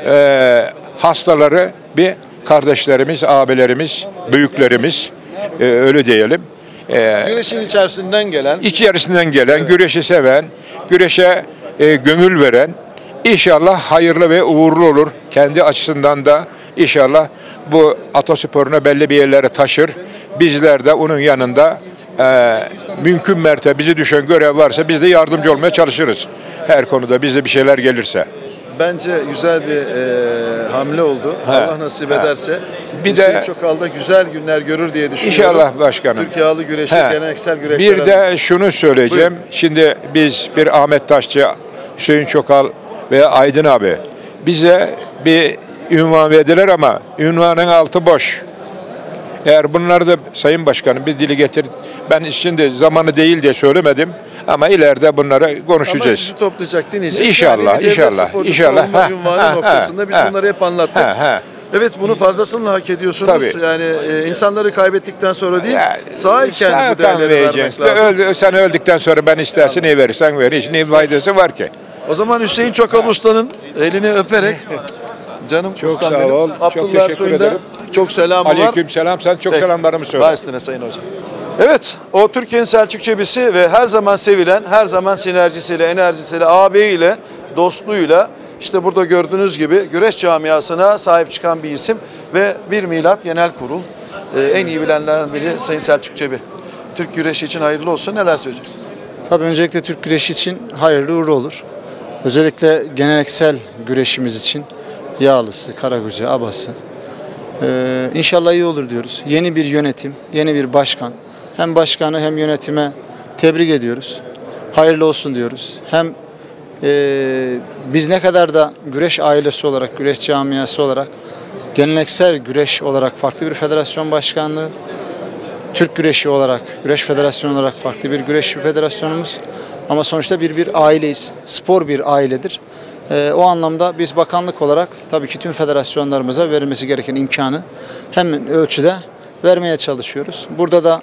[SPEAKER 6] hastaları bir kardeşlerimiz, abilerimiz, büyüklerimiz öyle diyelim.
[SPEAKER 4] Güreşin içerisinden gelen,
[SPEAKER 6] güreşi seven, güreşe gönül veren, İnşallah hayırlı ve uğurlu olur. Kendi açısından da inşallah bu atasporuna belli bir yerlere taşır. Bizler de onun yanında mümkün mertebe bizi düşen görev varsa biz de yardımcı olmaya çalışırız. Her konuda bize bir şeyler gelirse.
[SPEAKER 4] Bence güzel bir hamle oldu. Allah nasip ederse.
[SPEAKER 6] Bir
[SPEAKER 4] Hüseyin
[SPEAKER 6] de
[SPEAKER 4] Çokal'da güzel günler görür diye düşünüyorum.
[SPEAKER 6] İnşallah başkanım.
[SPEAKER 4] Türk yağlı güreşi, geleneksel güreşler.
[SPEAKER 6] Bir de şunu söyleyeceğim.
[SPEAKER 4] Buyurun.
[SPEAKER 6] Şimdi biz bir Ahmet Taşçı, Hüseyin Çokal ve Aydın abi bize bir ünvan verdiler ama ünvanın altı boş. Eğer bunları da Sayın Başkanım bir dili getir. Ben şimdi zamanı değil diye söylemedim ama ileride bunları konuşacağız. Ama
[SPEAKER 4] sizi toplayacak, dinleyecek.
[SPEAKER 6] İnşallah,
[SPEAKER 4] İnşallah. Ünvanı noktasında biz bunları hep anlattık. Evet, bunu fazlasıyla hak ediyorsunuz.
[SPEAKER 6] Tabii.
[SPEAKER 4] Yani insanları kaybettikten sonra değil, sağ bu değerleri vermek lazım.
[SPEAKER 6] Sen öldükten sonra ben istersen ne verirsen ver. Hiç ne faydası var ki?
[SPEAKER 4] O zaman Hüseyin Çokal Usta'nın elini öperek canım
[SPEAKER 6] çok
[SPEAKER 4] ustam
[SPEAKER 6] sağ
[SPEAKER 4] benim.
[SPEAKER 6] ol.
[SPEAKER 4] Abdullah
[SPEAKER 6] çok teşekkür
[SPEAKER 4] Soy'un da
[SPEAKER 6] ederim.
[SPEAKER 4] çok selamı var.
[SPEAKER 6] Aleykümselam. Sen çok selamlarımı söyle.
[SPEAKER 4] Baş üstüne Sayın Hocam. Evet, o Türkiye'nin Selçuk Çebisi ve her zaman sevilen, her zaman sinerjisiyle, enerjisiyle, ağabeyiyle, dostluğuyla işte burada gördüğünüz gibi güreş camiasına sahip çıkan bir isim ve bir Milat Genel Kurul. En iyi bilenlerden biri Sayın Selçuk Çebi. Türk güreşi için hayırlı olsun. Neler söyleyeceksiniz?
[SPEAKER 7] Tabii öncelikle Türk güreşi için hayırlı uğurlu olur. Özellikle geleneksel güreşimiz için yağlısı, karagözü, abası. İnşallah iyi olur diyoruz. Yeni bir yönetim, yeni bir başkan. Hem başkanı hem yönetime tebrik ediyoruz. Hayırlı olsun diyoruz. Hem biz ne kadar da güreş ailesi olarak, güreş camiası olarak, geleneksel güreş olarak farklı bir federasyon başkanlığı Türk güreşi olarak, güreş federasyonu olarak farklı bir güreş federasyonumuz. Ama sonuçta bir aileyiz. Spor bir ailedir. O anlamda biz bakanlık olarak tabii ki tüm federasyonlarımıza verilmesi gereken imkanı hemen ölçüde vermeye çalışıyoruz. Burada da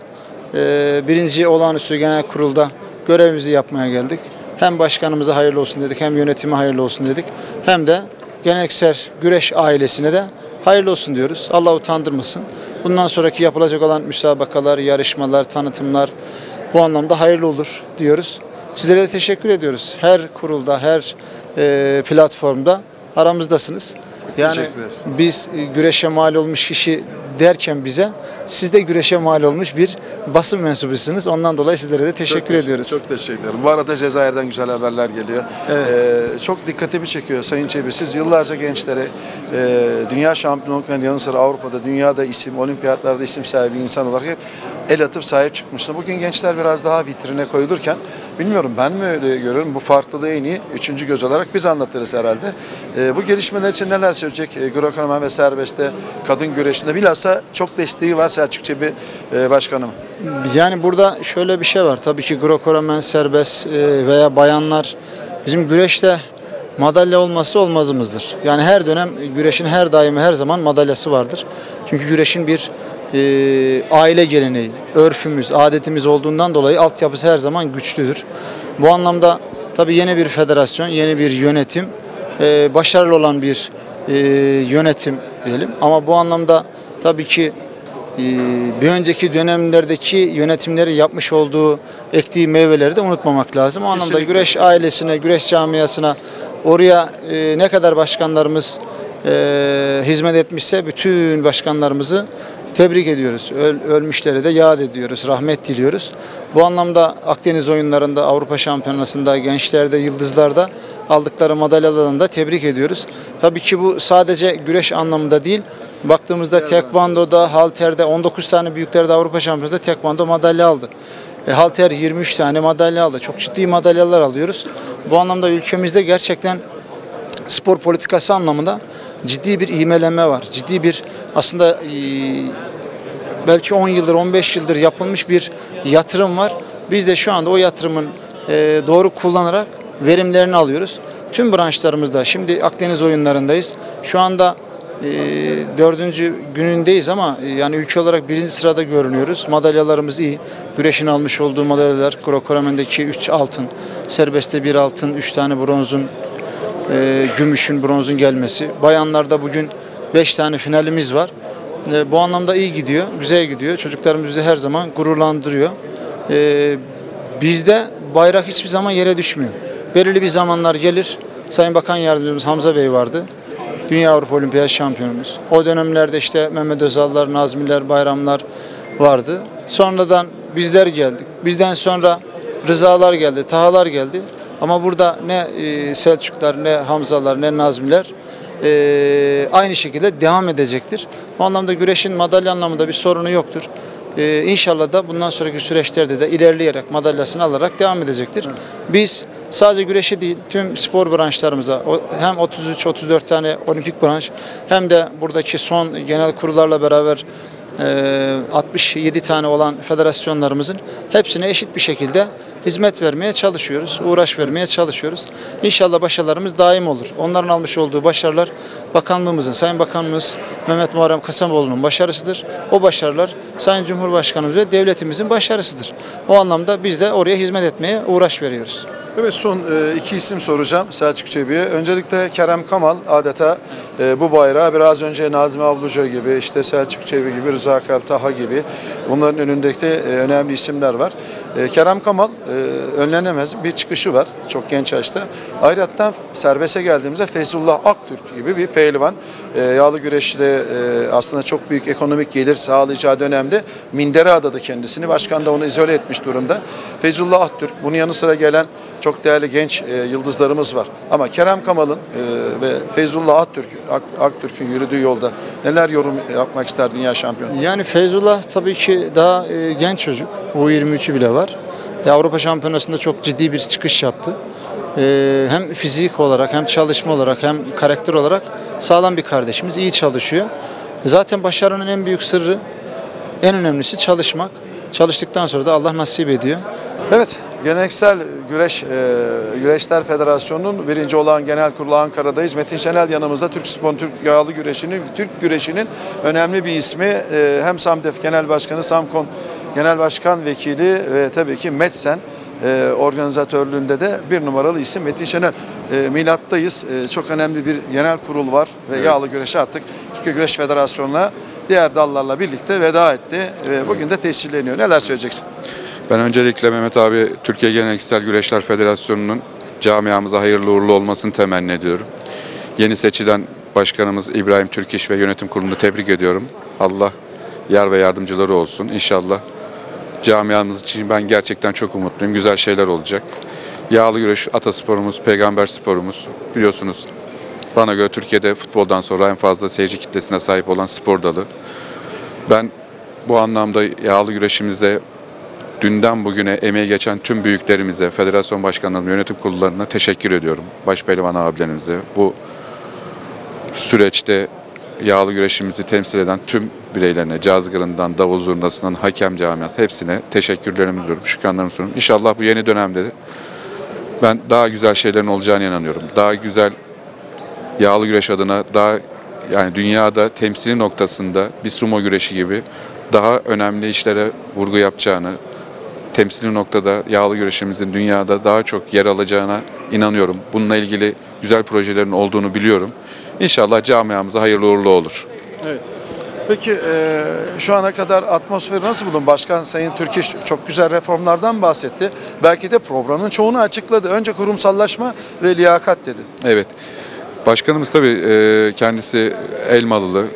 [SPEAKER 7] 1. Olağanüstü Genel Kurul'da görevimizi yapmaya geldik. Hem başkanımıza hayırlı olsun dedik, hem yönetime hayırlı olsun dedik. Hem de geleneksel güreş ailesine de hayırlı olsun diyoruz. Allah utandırmasın. Bundan sonraki yapılacak olan müsabakalar, yarışmalar, tanıtımlar bu anlamda hayırlı olur diyoruz. Sizlere de teşekkür ediyoruz. Her kurulda, her platformda aramızdasınız. Yani biz güreşe mal olmuş kişi derken bize, siz de güreşe mal olmuş bir basın mensubusunuz. Ondan dolayı sizlere de teşekkür ediyoruz.
[SPEAKER 4] Çok teşekkür ederim. Bu arada Cezayir'den güzel haberler geliyor.
[SPEAKER 7] Evet.
[SPEAKER 4] Çok dikkatimi çekiyor Sayın Çebi. Siz yıllarca gençlere dünya şampiyonluklarının yanı sıra Avrupa'da, dünyada isim, olimpiyatlarda isim sahibi insan olarak hep el atıp sahip çıkmışsınız. Bugün gençler biraz daha vitrine koyulurken, bilmiyorum ben mi öyle görüyorum, bu farklılığı en iyi üçüncü göz olarak biz anlatırız herhalde. Bu gelişmeler için neler söyleyecek? Greco-Romen ve serbestte, kadın güreşinde bilhassa çok desteği var Selçuk Çebi Başkanım.
[SPEAKER 7] Yani burada şöyle bir şey var. Tabii ki Greco-Romen, serbest veya bayanlar, bizim güreşte madalya olması olmazımızdır. Yani her dönem güreşin her daimi her zaman madalyası vardır. Çünkü güreşin bir aile geleneği, örfümüz, adetimiz olduğundan dolayı altyapısı her zaman güçlüdür. Bu anlamda tabii yeni bir federasyon, yeni bir yönetim, başarılı olan bir yönetim diyelim. Ama bu anlamda tabii ki bir önceki dönemlerdeki yönetimleri yapmış olduğu, ektiği meyveleri de unutmamak lazım. O anlamda güreş ailesine, güreş camiasına, oraya ne kadar başkanlarımız hizmet etmişse bütün başkanlarımızı tebrik ediyoruz. Ölmüşlere de yad ediyoruz, rahmet diliyoruz. Bu anlamda Akdeniz oyunlarında, Avrupa Şampiyonası'nda, gençlerde, yıldızlarda aldıkları madalyalarını da tebrik ediyoruz. Tabii ki bu sadece güreş anlamında değil. Baktığımızda tekvandoda, halterde 19 tane büyüklerde Avrupa Şampiyonası'nda tekvando madalya aldı. Halter 23 tane madalya aldı. Çok ciddi madalyalar alıyoruz. Bu anlamda ülkemizde gerçekten spor politikası anlamında ciddi bir ivmelenme var. Ciddi bir aslında belki 10 yıldır, 15 yıldır yapılmış bir yatırım var. Biz de şu anda o yatırımın doğru kullanarak verimlerini alıyoruz. Tüm branşlarımızda, şimdi Akdeniz oyunlarındayız. Şu anda 4. günündeyiz ama yani ülke olarak 1. sırada görünüyoruz. Madalyalarımız iyi. Güreşin almış olduğu madalyalar, Greco-Romen'deki 3 altın, serbestte 1 altın, 3 tane bronzun, gümüşün, bronzun gelmesi. Bayanlarda bugün 5 tane finalimiz var. Bu anlamda iyi gidiyor, güzel gidiyor. Çocuklarımız bizi her zaman gururlandırıyor. Bizde bayrak hiçbir zaman yere düşmüyor. Belirli bir zamanlar gelir. Sayın Bakan Yardımcımız Hamza Bey vardı. Dünya Avrupa Olimpiyat şampiyonumuz. O dönemlerde işte Mehmet Özallar, Nazmiler, Bayramlar vardı. Sonradan bizler geldik. Bizden sonra Rızalar geldi, Tahalar geldi. Ama burada ne Selçuklar, ne Hamzalar, ne Nazmiler aynı şekilde devam edecektir. Bu anlamda güreşin madalya anlamında bir sorunu yoktur. İnşallah da bundan sonraki süreçlerde de ilerleyerek madalyasını alarak devam edecektir. Biz sadece güreşi değil, tüm spor branşlarımıza hem 33-34 tane olimpik branş hem de buradaki son genel kurullarla beraber 67 tane olan federasyonlarımızın hepsine eşit bir şekilde hizmet vermeye çalışıyoruz, uğraş vermeye çalışıyoruz. İnşallah başarılarımız daim olur. Onların almış olduğu başarılar bakanlığımızın, Sayın Bakanımız Mehmet Muharrem Kasamoğlu'nun başarısıdır. O başarılar Sayın Cumhurbaşkanımız ve devletimizin başarısıdır. O anlamda biz de oraya hizmet etmeye uğraş veriyoruz.
[SPEAKER 4] Evet, son iki isim soracağım Selçuk Çebi'ye. Öncelikle Kerem Kamal adeta bu bayrağı biraz önce Nazmi Avluca gibi, işte Selçuk Çebi gibi, Rıza Kalp Taha gibi bunların önündeki önemli isimler var. Kerem Kamal önlenemez bir çıkışı var çok genç yaşta. Ayrıca serbeste geldiğimizde Feyzullah Aktürk gibi bir pehlivan. Yağlı güreşte aslında çok büyük ekonomik gelir sağlayacağı dönemde Mindereada'da kendisini, başkan da onu izole etmiş durumda. Feyzullah Aktürk, bunun yanı sıra gelen çok değerli genç yıldızlarımız var. Ama Kerem Kamal'ın ve Feyzullah Aktürk'ün yürüdüğü yolda neler yorum yapmak ister dünya şampiyonu?
[SPEAKER 7] Yani Feyzullah tabii ki daha genç çocuk. U23'ü bile var. Avrupa Şampiyonası'nda çok ciddi bir çıkış yaptı. Hem fizik olarak, hem çalışma olarak, hem karakter olarak sağlam bir kardeşimiz. İyi çalışıyor. Zaten başarının en büyük sırrı En önemlisi çalışmak. Çalıştıktan sonra da Allah nasip ediyor.
[SPEAKER 4] Evet, geleneksel Güreşler Federasyonu'nun birinci olan genel kurulu Ankara'dayız. Metin Şenel yanımızda. Türk Spor'un Türk yağlı güreşinin, Türk güreşinin önemli bir ismi. Hem SAMDEF Genel Başkanı, SAMKON Genel Başkan Vekili ve tabii ki METSEN organizatörlüğünde de bir numaralı isim Metin Şenel. Milat'tayız. Çok önemli bir genel kurul var ve yağlı güreş artık Türkiye Güreş Federasyonu'na diğer dallarla birlikte veda etti. Bugün de tescilleniyor. Neler söyleyeceksin?
[SPEAKER 8] Ben öncelikle Mehmet abi Türkiye Geleneksel Güreşler Federasyonu'nun camiamıza hayırlı uğurlu olmasını temenni ediyorum. Yeni seçilen başkanımız İbrahim Türkiş ve yönetim kurulunu tebrik ediyorum. Allah yar ve yardımcıları olsun. İnşallah camiamız için ben gerçekten çok umutluyum. Güzel şeyler olacak. Yağlı güreş atasporumuz, peygamber sporumuz biliyorsunuz. Bana göre Türkiye'de futboldan sonra en fazla seyirci kitlesine sahip olan spor dalı. Ben bu anlamda yağlı güreşimizde dünden bugüne emeği geçen tüm büyüklerimize, federasyon başkanlarına, yönetim kurullarına teşekkür ediyorum. Başpehlivan abilerimize. Bu süreçte yağlı güreşimizi temsil eden tüm bireylerine, cazgırından, davul zurnasından, hakem camiası hepsine teşekkürlerimi diliyorum, şükranlarımı sunuyorum. İnşallah bu yeni dönemde de ben daha güzel şeylerin olacağına inanıyorum. Daha güzel yağlı güreş adına yani dünyada temsili noktasında bir sumo güreşi gibi daha önemli işlere vurgu yapacağını, temsili noktada yağlı güreşimizin dünyada daha çok yer alacağına inanıyorum. Bununla ilgili güzel projelerin olduğunu biliyorum. İnşallah camiamıza hayırlı uğurlu olur.
[SPEAKER 4] Evet. Peki şu ana kadar atmosferi nasıl buldun? Başkan Sayın Türkiş çok güzel reformlardan bahsetti. Belki de programın çoğunu açıkladı. Önce kurumsallaşma ve liyakat dedi.
[SPEAKER 8] Evet. Başkanımız tabii kendisi Elmalılı.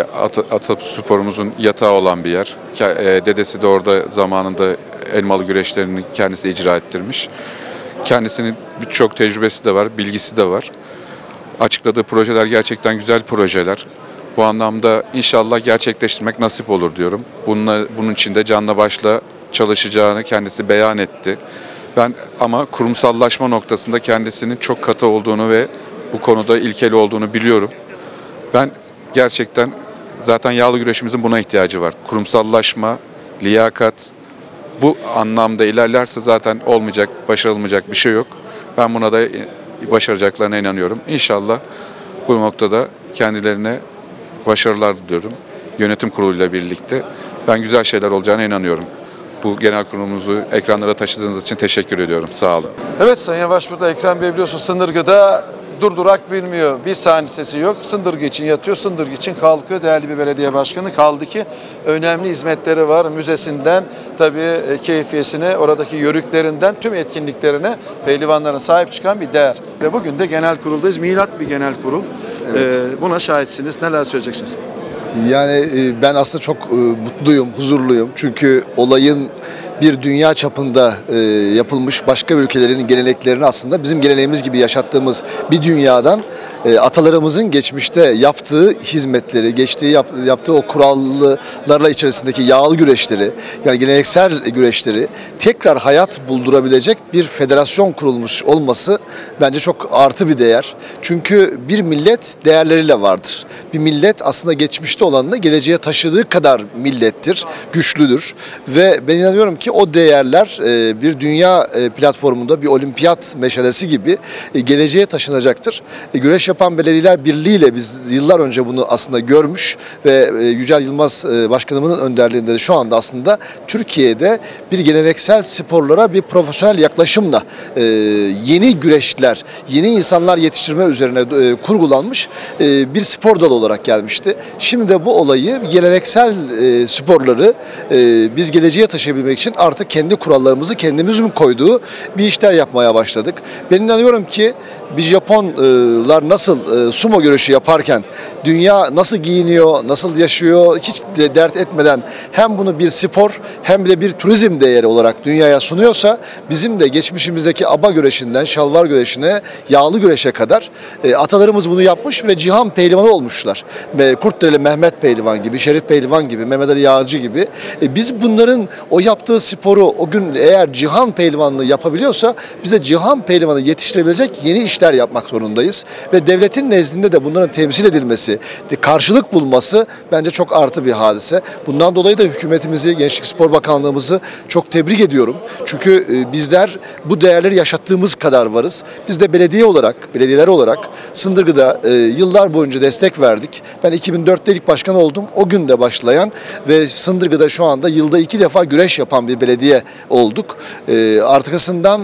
[SPEAKER 8] Atasporumuzun yatağı olan bir yer. Dedesi de orada zamanında elmalı güreşlerini kendisi icra ettirmiş. Kendisinin birçok tecrübesi de var, bilgisi de var. Açıkladığı projeler gerçekten güzel projeler. Bu anlamda inşallah gerçekleştirmek nasip olur diyorum. Bunun için de canla başla çalışacağını kendisi beyan etti. Ben ama kurumsallaşma noktasında kendisinin çok katı olduğunu ve bu konuda ilkeli olduğunu biliyorum. Ben gerçekten zaten yağlı güreşimizin buna ihtiyacı var. Kurumsallaşma, liyakat bu anlamda ilerlerse zaten olmayacak, başarılmayacak bir şey yok. Ben buna da başaracaklarına inanıyorum. İnşallah bu noktada kendilerine başarılar diliyorum. Yönetim kuruluyla birlikte ben güzel şeyler olacağına inanıyorum. Bu genel kurulumuzu ekranlara taşıdığınız için teşekkür ediyorum. Sağ olun.
[SPEAKER 4] Evet Sayın Başbuğ'da Ekrem Bey biliyorsun Sındırgı'da durdurak bilmiyor. Bir saniyesi yok. Sındırgı için yatıyor, Sındırgı için kalkıyor. Değerli bir belediye başkanı kaldı ki önemli hizmetleri var. Müzesinden tabii keyfiyesine, oradaki yörüklerinden tüm etkinliklerine pehlivanlara sahip çıkan bir değer. Ve bugün de genel kuruldayız. Milat bir genel kurul. Evet. Buna şahitsiniz. Neler söyleyeceksiniz?
[SPEAKER 9] Yani ben aslında çok mutluyum, huzurluyum. Çünkü olayın bir dünya çapında yapılmış başka ülkelerin geleneklerini aslında bizim geleneğimiz gibi yaşattığımız bir dünyadan atalarımızın geçmişte yaptığı hizmetleri, yaptığı o kurallarla içerisindeki yağlı güreşleri, yani geleneksel güreşleri tekrar hayat buldurabilecek bir federasyon kurulmuş olması bence çok artı bir değer. Çünkü bir millet değerleriyle vardır. Bir millet aslında geçmişte olanını geleceğe taşıdığı kadar millettir, güçlüdür ve ben inanıyorum ki o değerler bir dünya platformunda bir olimpiyat meşalesi gibi geleceğe taşınacaktır. Güreş Yapan Belediyeler Birliği ile biz yıllar önce bunu aslında görmüş ve Yücel Yılmaz Başkanımın önderliğinde de şu anda aslında Türkiye'de bir geleneksel sporlara bir profesyonel yaklaşımla yeni güreşler, yeni insanlar yetiştirme üzerine kurgulanmış bir spor dalı olarak gelmişti. Şimdi de bu olayı geleneksel sporları biz geleceğe taşıyabilmek için artık kendi kurallarımızı kendimizin koyduğu bir işler yapmaya başladık. Ben inanıyorum ki biz Japonlar nasıl sumo güreşi yaparken dünya nasıl giyiniyor, nasıl yaşıyor hiç de dert etmeden hem bunu bir spor hem de bir turizm değeri olarak dünyaya sunuyorsa bizim de geçmişimizdeki aba güreşinden şalvar güreşine, yağlı güreşe kadar atalarımız bunu yapmış ve cihan pehlivanı olmuşlar. Kurtdereli Mehmet Pehlivan gibi, Şerif Pehlivan gibi, Mehmet Ali Yağcı gibi. Biz bunların o yaptığı sporu o gün eğer cihan pehlivanlığı yapabiliyorsa bize cihan pehlivanı yetiştirebilecek yeni işler işler yapmak zorundayız. Ve devletin nezdinde de bunların temsil edilmesi, karşılık bulması bence çok artı bir hadise. Bundan dolayı da hükümetimizi, Gençlik Spor Bakanlığımızı çok tebrik ediyorum. Çünkü bizler bu değerleri yaşattığımız kadar varız. Biz de belediyeler olarak Sındırgı'da yıllar boyunca destek verdik. Ben 2004'te ilk başkan oldum. O gün de başlayan ve Sındırgı'da şu anda yılda 2 defa güreş yapan bir belediye olduk. Arkasından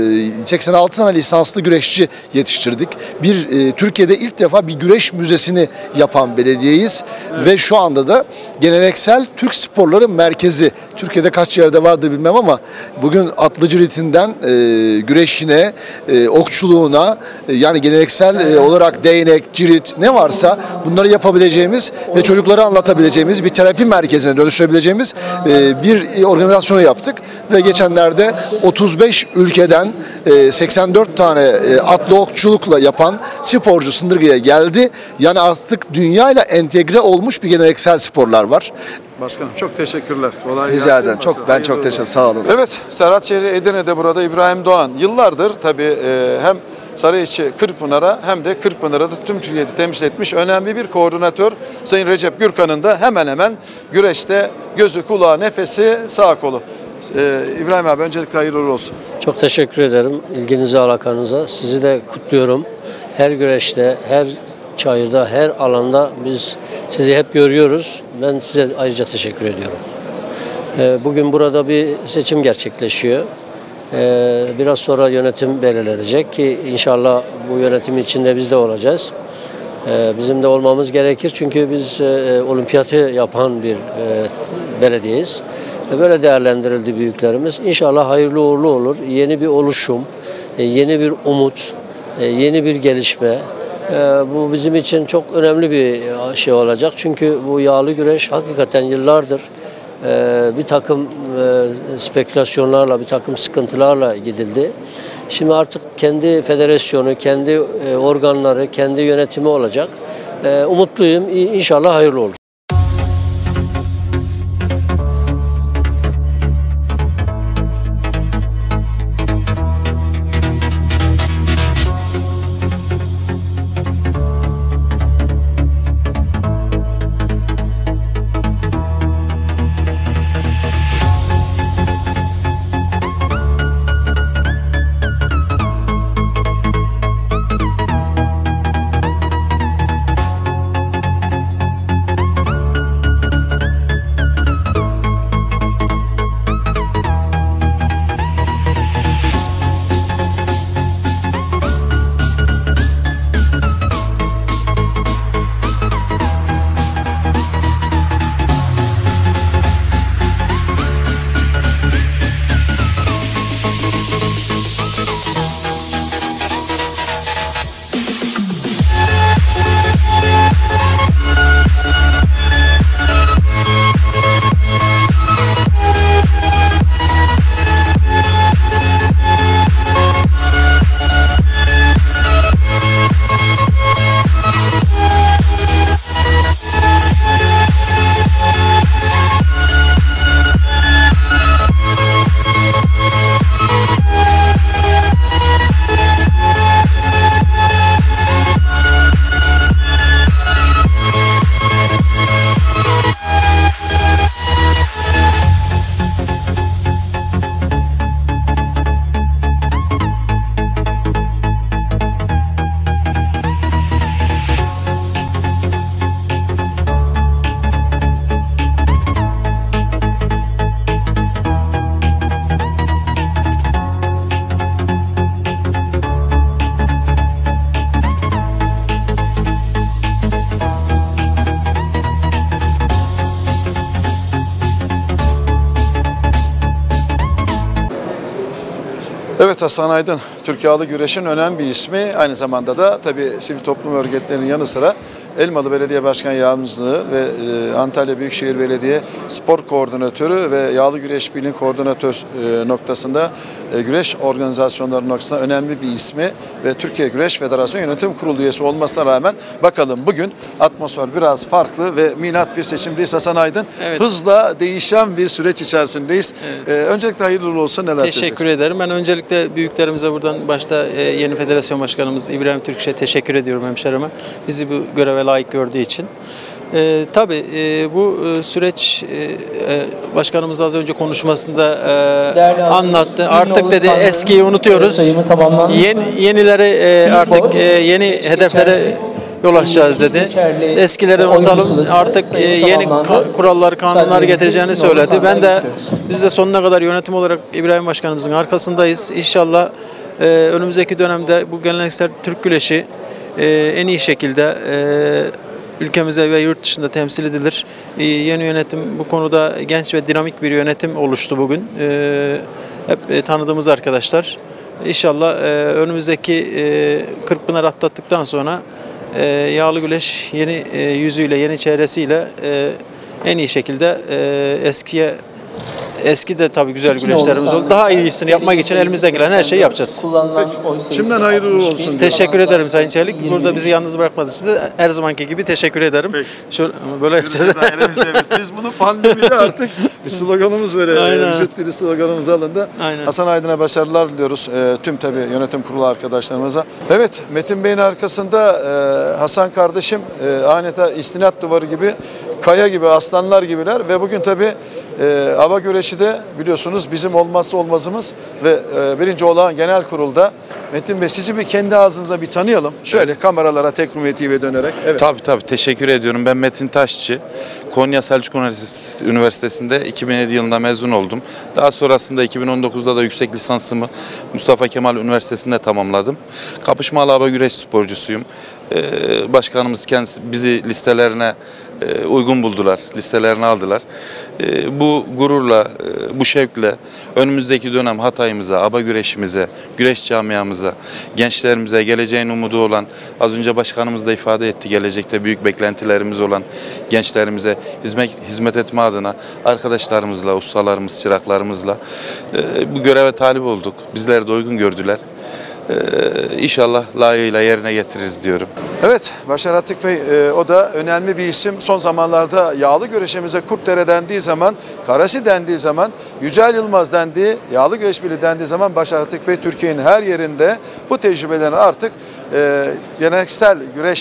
[SPEAKER 9] 86 tane lisanslı güreşçi yetiştirdik. Türkiye'de ilk defa bir güreş müzesini yapan belediyeyiz. Ve şu anda da geleneksel Türk sporları merkezi. Türkiye'de kaç yerde vardı bilmem ama bugün atlıcı ritinden güreşine, okçuluğuna, yani geleneksel olarak değnek, cirit ne varsa bunları yapabileceğimiz ve çocuklara anlatabileceğimiz bir terapi merkezine dönüştürebileceğimiz bir organizasyonu yaptık. Ve geçenlerde 35 ülkeden 84 tane atlı okçulukla yapan sporcu Sındırgı'ya geldi. Yani artık dünyayla entegre olmuş bir geleneksel sporlar var.
[SPEAKER 4] Başkanım çok teşekkürler. Kolay gelsin.
[SPEAKER 9] Rica ederim. Ben çok teşekkür ederim. Sağ olun.
[SPEAKER 4] Evet, Serhatşehir Edirne'de burada İbrahim Doğan. Yıllardır tabii hem Sarıyeçi Kırkpınar'a hem de Kırkpınar'da tüm Türkiye'de temsil etmiş önemli bir koordinatör Sayın Recep Gürkan'ın da hemen hemen güreşte gözü, kulağı, nefesi, sağ kolu. İbrahim abi öncelikle hayırlı uğurlu olsun.
[SPEAKER 10] Çok teşekkür ederim ilginize, alakanıza. Sizi de kutluyorum. Her güreşte, her çayırda, her alanda biz sizi hep görüyoruz. Ben size ayrıca teşekkür ediyorum. Bugün burada bir seçim gerçekleşiyor. Biraz sonra yönetim belirlenecek ki inşallah bu yönetim içinde biz de olacağız. Bizim de olmamız gerekir çünkü biz olimpiyatı yapan bir belediyeyiz. Böyle değerlendirildi büyüklerimiz. İnşallah hayırlı uğurlu olur. Yeni bir oluşum, yeni bir umut, yeni bir gelişme. Bu bizim için çok önemli bir şey olacak. Çünkü bu yağlı güreş hakikaten yıllardır bir takım spekülasyonlarla, bir takım sıkıntılarla gidildi. Şimdi artık kendi federasyonu, kendi organları, kendi yönetimi olacak. Umutluyum. İnşallah hayırlı olur.
[SPEAKER 4] Evet, Hasan Aydın, Türk Yağlı Güreş'in önemli bir ismi. Aynı zamanda da tabii sivil toplum örgütlerinin yanı sıra Elmalı Belediye Başkan Yardımcılığı ve Antalya Büyükşehir Belediye Spor Koordinatörü ve Yağlı Güreş Birliği Koordinatör noktasında güreş organizasyonları noktasında önemli bir ismi ve Türkiye Güreş Federasyonu Yönetim Kurulu üyesi olmasına rağmen bakalım bugün atmosfer biraz farklı ve minat bir seçimdeyiz. Hasan Aydın,
[SPEAKER 11] evet,
[SPEAKER 4] hızla değişen bir süreç içerisindeyiz.
[SPEAKER 11] Evet.
[SPEAKER 4] Öncelikle hayırlı uğurlu olsun, neler
[SPEAKER 11] Teşekkür ederim. Ben öncelikle büyüklerimize buradan başta yeni federasyon başkanımız İbrahim Türküş'e teşekkür ediyorum, hemşerime. Bizi bu göreve layık gördüğü için. Tabii bu süreç başkanımız az önce konuşmasında anlattı. Artık dedi eskiyi unutuyoruz. Yenileri artık yeni hedeflere yol açacağız dedi. Eskileri unutalım. Artık yeni kurallar, kanunlar getireceğini söyledi. Biz de sonuna kadar yönetim olarak İbrahim Başkanımızın arkasındayız. İnşallah önümüzdeki dönemde bu geleneksel Türk güreşi en iyi şekilde ülkemizde ve yurt dışında temsil edilir. Yeni yönetim bu konuda genç ve dinamik bir yönetim oluştu bugün. Hep tanıdığımız arkadaşlar. İnşallah önümüzdeki Kırkpınar atlattıktan sonra Yağlı Güreş yeni yüzüyle, yeni çehresiyle en iyi şekilde eski de tabii güzel güreşlerimiz oldu. Daha iyisini yapmak için elimizden gelen her şeyi yapacağız.
[SPEAKER 4] Şimdiden hayırlı olsun.
[SPEAKER 11] Teşekkür ederim Sayın Çelik. Burada bizi yalnız bırakmadığı için de her zamanki gibi teşekkür ederim.
[SPEAKER 4] Peki.
[SPEAKER 11] Böyle yapacağız.
[SPEAKER 4] Biz bunu pandemide artık bir sloganımız böyle, vücut dili sloganımız alındı. Hasan Aydın'a başarılar diliyoruz. Tüm tabii yönetim kurulu arkadaşlarımıza. Evet, Metin Bey'in arkasında Hasan kardeşim adeta istinat duvarı gibi, kaya gibi, aslanlar gibiler ve bugün tabii Ava güreşi de biliyorsunuz bizim olmazsa olmazımız ve birinci olağan genel kurulda. Metin Bey, sizi bir kendi ağzınıza bir tanıyalım. Şöyle kameralara Teknome TV'ye dönerek. Evet.
[SPEAKER 12] Tabii teşekkür ediyorum. Ben Metin Taşçı. Konya Selçuk Üniversitesi'nde 2007 yılında mezun oldum. Daha sonrasında 2019'da da yüksek lisansımı Mustafa Kemal Üniversitesi'nde tamamladım. Kapışmalı ava güreş sporcusuyum. Başkanımız kendisi bizi listelerine uygun buldular, listelerine aldılar. Bu gururla, bu şevkle önümüzdeki dönem Hatay'ımıza, aba güreşimize, güreş camiamıza, gençlerimize, geleceğin umudu olan, az önce başkanımız da ifade etti, gelecekte büyük beklentilerimiz olan gençlerimize hizmet etme adına arkadaşlarımızla, ustalarımız, çıraklarımızla bu göreve talip olduk. Bizleri de uygun gördüler. İnşallah layığıyla yerine getiririz diyorum.
[SPEAKER 4] Evet, Başar Atık Bey o da önemli bir isim. Son zamanlarda yağlı güreşimize Kurtdere dendiği zaman, Karasi dendiği zaman, Yücel Yılmaz dendiği, Yağlı Güreş Birliği dendiği zaman Başar Atık Bey Türkiye'nin her yerinde bu tecrübelerini artık geleneksel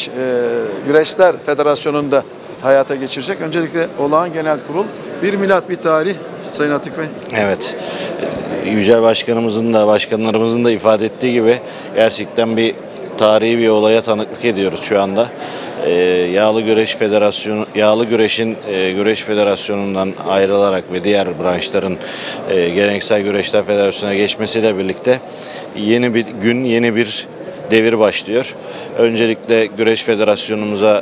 [SPEAKER 4] güreşler federasyonunda hayata geçirecek. Öncelikle olağan genel kurul, bir milat bir tarih Sayın Atık Bey.
[SPEAKER 13] Evet. Yücel Başkanımızın da başkanlarımızın da ifade ettiği gibi gerçekten bir tarihi bir olaya tanıklık ediyoruz şu anda. Yağlı Güreş Federasyonu, Yağlı Güreş'in Güreş Federasyonu'ndan ayrılarak ve diğer branşların Geleneksel Güreşler Federasyonu'na geçmesiyle birlikte yeni bir gün, yeni bir devir başlıyor. Öncelikle Güreş Federasyonumuza,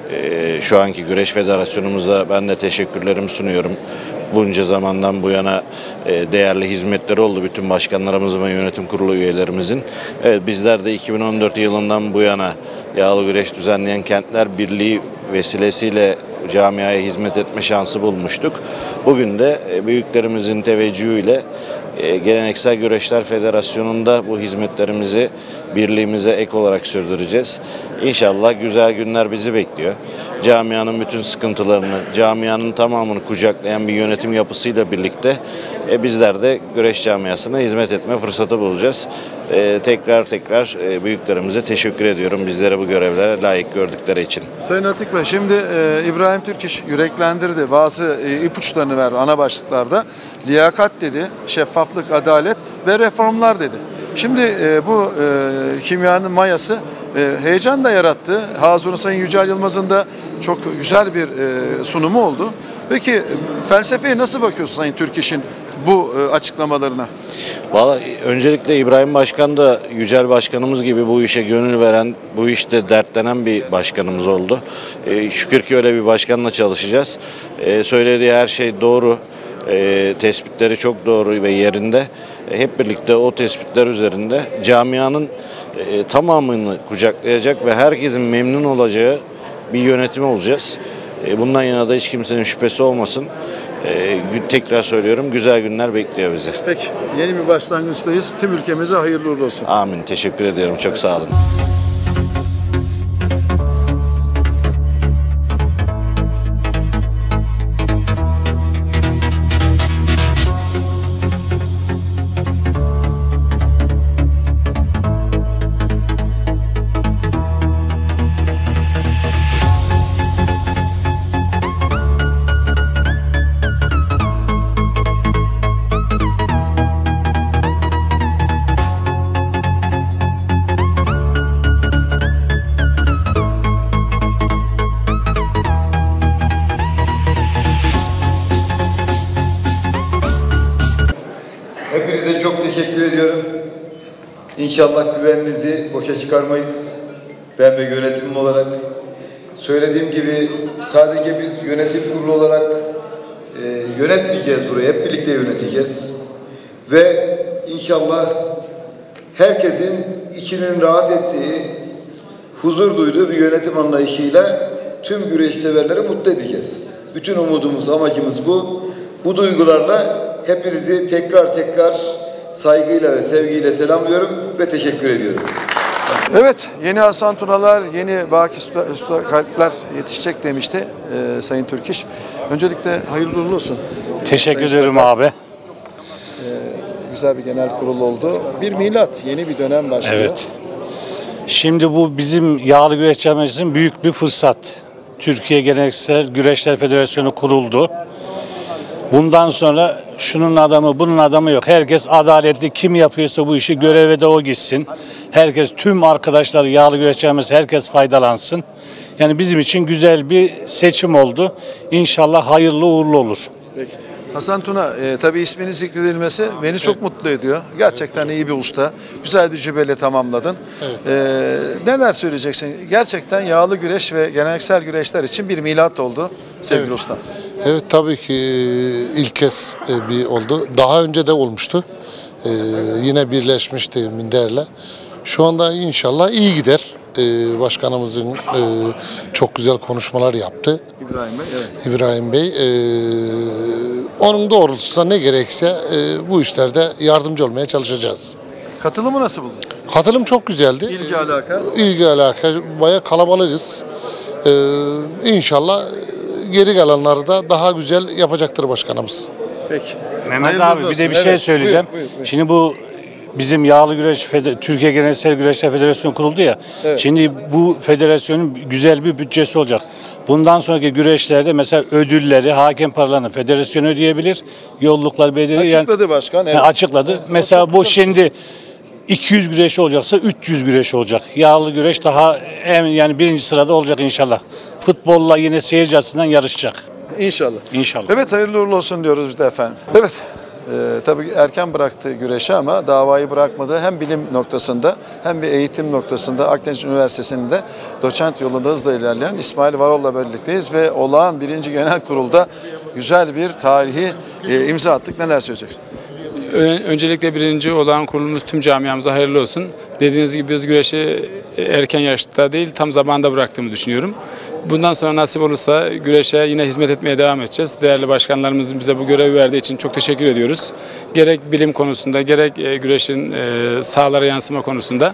[SPEAKER 13] şu anki Güreş Federasyonumuza ben de teşekkürlerimi sunuyorum. Bunca zamandan bu yana değerli hizmetleri oldu bütün başkanlarımızın ve yönetim kurulu üyelerimizin. Evet, bizler de 2014 yılından bu yana Yağlı Güreş Düzenleyen Kentler Birliği vesilesiyle camiaya hizmet etme şansı bulmuştuk. Bugün de büyüklerimizin teveccühüyle Geleneksel Güreşler Federasyonu'nda bu hizmetlerimizi birliğimize ek olarak sürdüreceğiz. İnşallah güzel günler bizi bekliyor. Camianın bütün sıkıntılarını, camianın tamamını kucaklayan bir yönetim yapısıyla birlikte bizler de güreş camiasına hizmet etme fırsatı bulacağız. Tekrar büyüklerimize teşekkür ediyorum bizlere bu görevlere layık gördükleri için.
[SPEAKER 4] Sayın Atık Bey, şimdi İbrahim Türkiş yüreklendirdi. Bazı ipuçlarını verdi ana başlıklarda. Liyakat dedi, şeffaflık, adalet ve reformlar dedi. Şimdi bu kimyanın mayası heyecan da yarattı. Hazırı Sayın Yücel Yılmaz'ın da çok güzel bir sunumu oldu. Peki felsefeye nasıl bakıyorsun Sayın Türkiş'in bu açıklamalarına?
[SPEAKER 13] Vallahi öncelikle İbrahim Başkan da Yücel Başkanımız gibi bu işe gönül veren, bu işte dertlenen bir başkanımız oldu. Şükür ki öyle bir başkanla çalışacağız. Söylediği her şey doğru. Tespitleri çok doğru ve yerinde. Hep birlikte o tespitler üzerinde camianın tamamını kucaklayacak ve herkesin memnun olacağı bir yönetim olacağız. Bundan yana da hiç kimsenin şüphesi olmasın. Tekrar söylüyorum, güzel günler bekliyor bizi.
[SPEAKER 4] Peki, yeni bir başlangıçtayız. Tüm ülkemize hayırlı uğurlu olsun.
[SPEAKER 13] Amin. Teşekkür ediyorum. Çok sağ olun.
[SPEAKER 3] Hepinize çok teşekkür ediyorum. İnşallah güveninizi boşa çıkarmayız. Ben ve yönetimim olarak söylediğim gibi sadece biz yönetim kurulu olarak yönetmeyeceğiz burayı. Hep birlikte yöneteceğiz. Ve inşallah herkesin içinin rahat ettiği, huzur duyduğu bir yönetim anlayışıyla tüm güreş severleri mutlu edeceğiz. Bütün umudumuz, amacımız bu. Bu duygularla hepinizi tekrar saygıyla ve sevgiyle selamlıyorum ve teşekkür ediyorum.
[SPEAKER 4] Evet, yeni Hasan Tunalar, yeni Baki Usta Kalpler yetişecek demişti Sayın Türkiş. Öncelikle hayırlı uğurlu olsun.
[SPEAKER 14] Teşekkür ederim abi.
[SPEAKER 4] Güzel bir genel kurul oldu. Bir milat, yeni bir dönem başlıyor.
[SPEAKER 14] Evet. Şimdi bu bizim Yağlı Güreş Camiası'nın büyük bir fırsat. Türkiye Geleneksel Güreşler Federasyonu kuruldu. Bundan sonra şunun adamı, bunun adamı yok. Herkes adaletli, kim yapıyorsa bu işi göreve de o gitsin. Herkes, tüm arkadaşlar Yağlı Güreş Camiası, herkes faydalansın. Yani bizim için güzel bir seçim oldu. İnşallah hayırlı uğurlu olur.
[SPEAKER 4] Peki. Hasan Tuna, tabii isminin zikredilmesi beni çok mutlu ediyor. Gerçekten iyi bir usta. Güzel bir jübile tamamladın.
[SPEAKER 15] Evet.
[SPEAKER 4] Neler söyleyeceksin? Gerçekten yağlı güreş ve geleneksel güreşler için bir milat oldu sevgili usta.
[SPEAKER 15] Evet, tabii ki ilk kez bir oldu. Daha önce de olmuştu. Yine birleşmişti minderle. Şu anda inşallah iyi gider. Başkanımızın çok güzel konuşmalar yaptı.
[SPEAKER 4] İbrahim Bey, evet.
[SPEAKER 15] İbrahim Bey. Onun doğrultusunda ne gerekse bu işlerde yardımcı olmaya çalışacağız.
[SPEAKER 4] Katılımı nasıl buldun?
[SPEAKER 15] Katılım çok güzeldi.
[SPEAKER 4] İlgi alaka?
[SPEAKER 15] İlgi alaka. Bayağı kalabalığız. İnşallah geri kalanları da daha güzel yapacaktır başkanımız.
[SPEAKER 4] Peki.
[SPEAKER 14] Mehmet abi bir de bir şey söyleyeceğim.
[SPEAKER 15] Buyur.
[SPEAKER 14] Şimdi bu bizim Yağlı Güreş Türkiye Geleneksel Güreşler Federasyonu kuruldu ya.
[SPEAKER 15] Evet.
[SPEAKER 14] Şimdi bu federasyonun güzel bir bütçesi olacak. Bundan sonraki güreşlerde mesela ödülleri, hakem paralarını federasyon ödeyebilir. Yolluklar belediye
[SPEAKER 4] Açıkladı başkan. Evet.
[SPEAKER 14] Açıkladı. Evet, mesela bu şimdi 200 güreş olacaksa 300 güreş olacak. Yağlı güreş daha yani birinci sırada olacak inşallah. Futbolla yine seyirci açısından yarışacak.
[SPEAKER 4] İnşallah.
[SPEAKER 14] İnşallah.
[SPEAKER 4] Evet, hayırlı uğurlu olsun diyoruz biz de efendim. Evet. Tabii erken bıraktı güreşi ama davayı bırakmadı. Hem bilim noktasında hem bir eğitim noktasında Akdeniz Üniversitesi'nde doçent yolunda hızla ilerleyen İsmail Varol'la birlikteyiz ve olağan 1. Genel Kurul'da güzel bir tarihi imza attık. Neler söyleyeceksin?
[SPEAKER 16] Öncelikle birinci olağan kurulumuz tüm camiamıza hayırlı olsun. Dediğiniz gibi biz güreşi erken yaşta değil tam zamanında bıraktığımı düşünüyorum. Bundan sonra nasip olursa güreşe yine hizmet etmeye devam edeceğiz. Değerli başkanlarımızın bize bu görevi verdiği için çok teşekkür ediyoruz. Gerek bilim konusunda gerek güreşin sahalara yansıma konusunda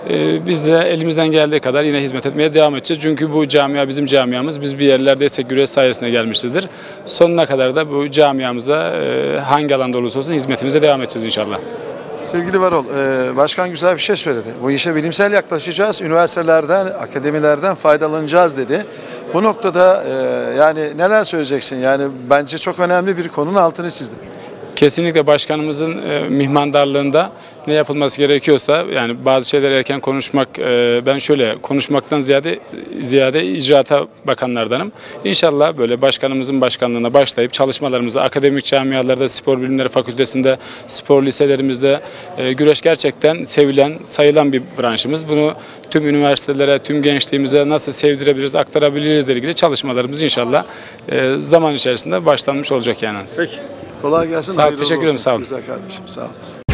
[SPEAKER 16] biz de elimizden geldiği kadar yine hizmet etmeye devam edeceğiz. Çünkü bu camia bizim camiamız. Biz bir yerlerdeysek güreş sayesinde gelmişizdir. Sonuna kadar da bu camiamıza hangi alanda olursa olsun hizmetimize devam edeceğiz inşallah.
[SPEAKER 4] Sevgili Varol, başkan güzel bir şey söyledi. Bu işe bilimsel yaklaşacağız, üniversitelerden, akademilerden faydalanacağız dedi. Bu noktada yani neler söyleyeceksin? Yani bence çok önemli bir konunun altını çizdi.
[SPEAKER 16] Kesinlikle başkanımızın mihmandarlığında ne yapılması gerekiyorsa yani bazı şeyler erken konuşmak ben şöyle konuşmaktan ziyade icraata bakanlardanım. İnşallah böyle başkanımızın başkanlığına başlayıp çalışmalarımızı akademik camialarda, spor bilimleri fakültesinde, spor liselerimizde güreş gerçekten sevilen, sayılan bir branşımız. Bunu tüm üniversitelere, tüm gençliğimize nasıl sevdirebiliriz, aktarabiliriz ile ilgili çalışmalarımız inşallah zaman içerisinde başlanmış olacak yani.
[SPEAKER 4] Peki. Kolay gelsin.
[SPEAKER 16] Sağ ol, teşekkür ederim. Sağ olun.
[SPEAKER 4] Güzel kardeşim, sağ olasın.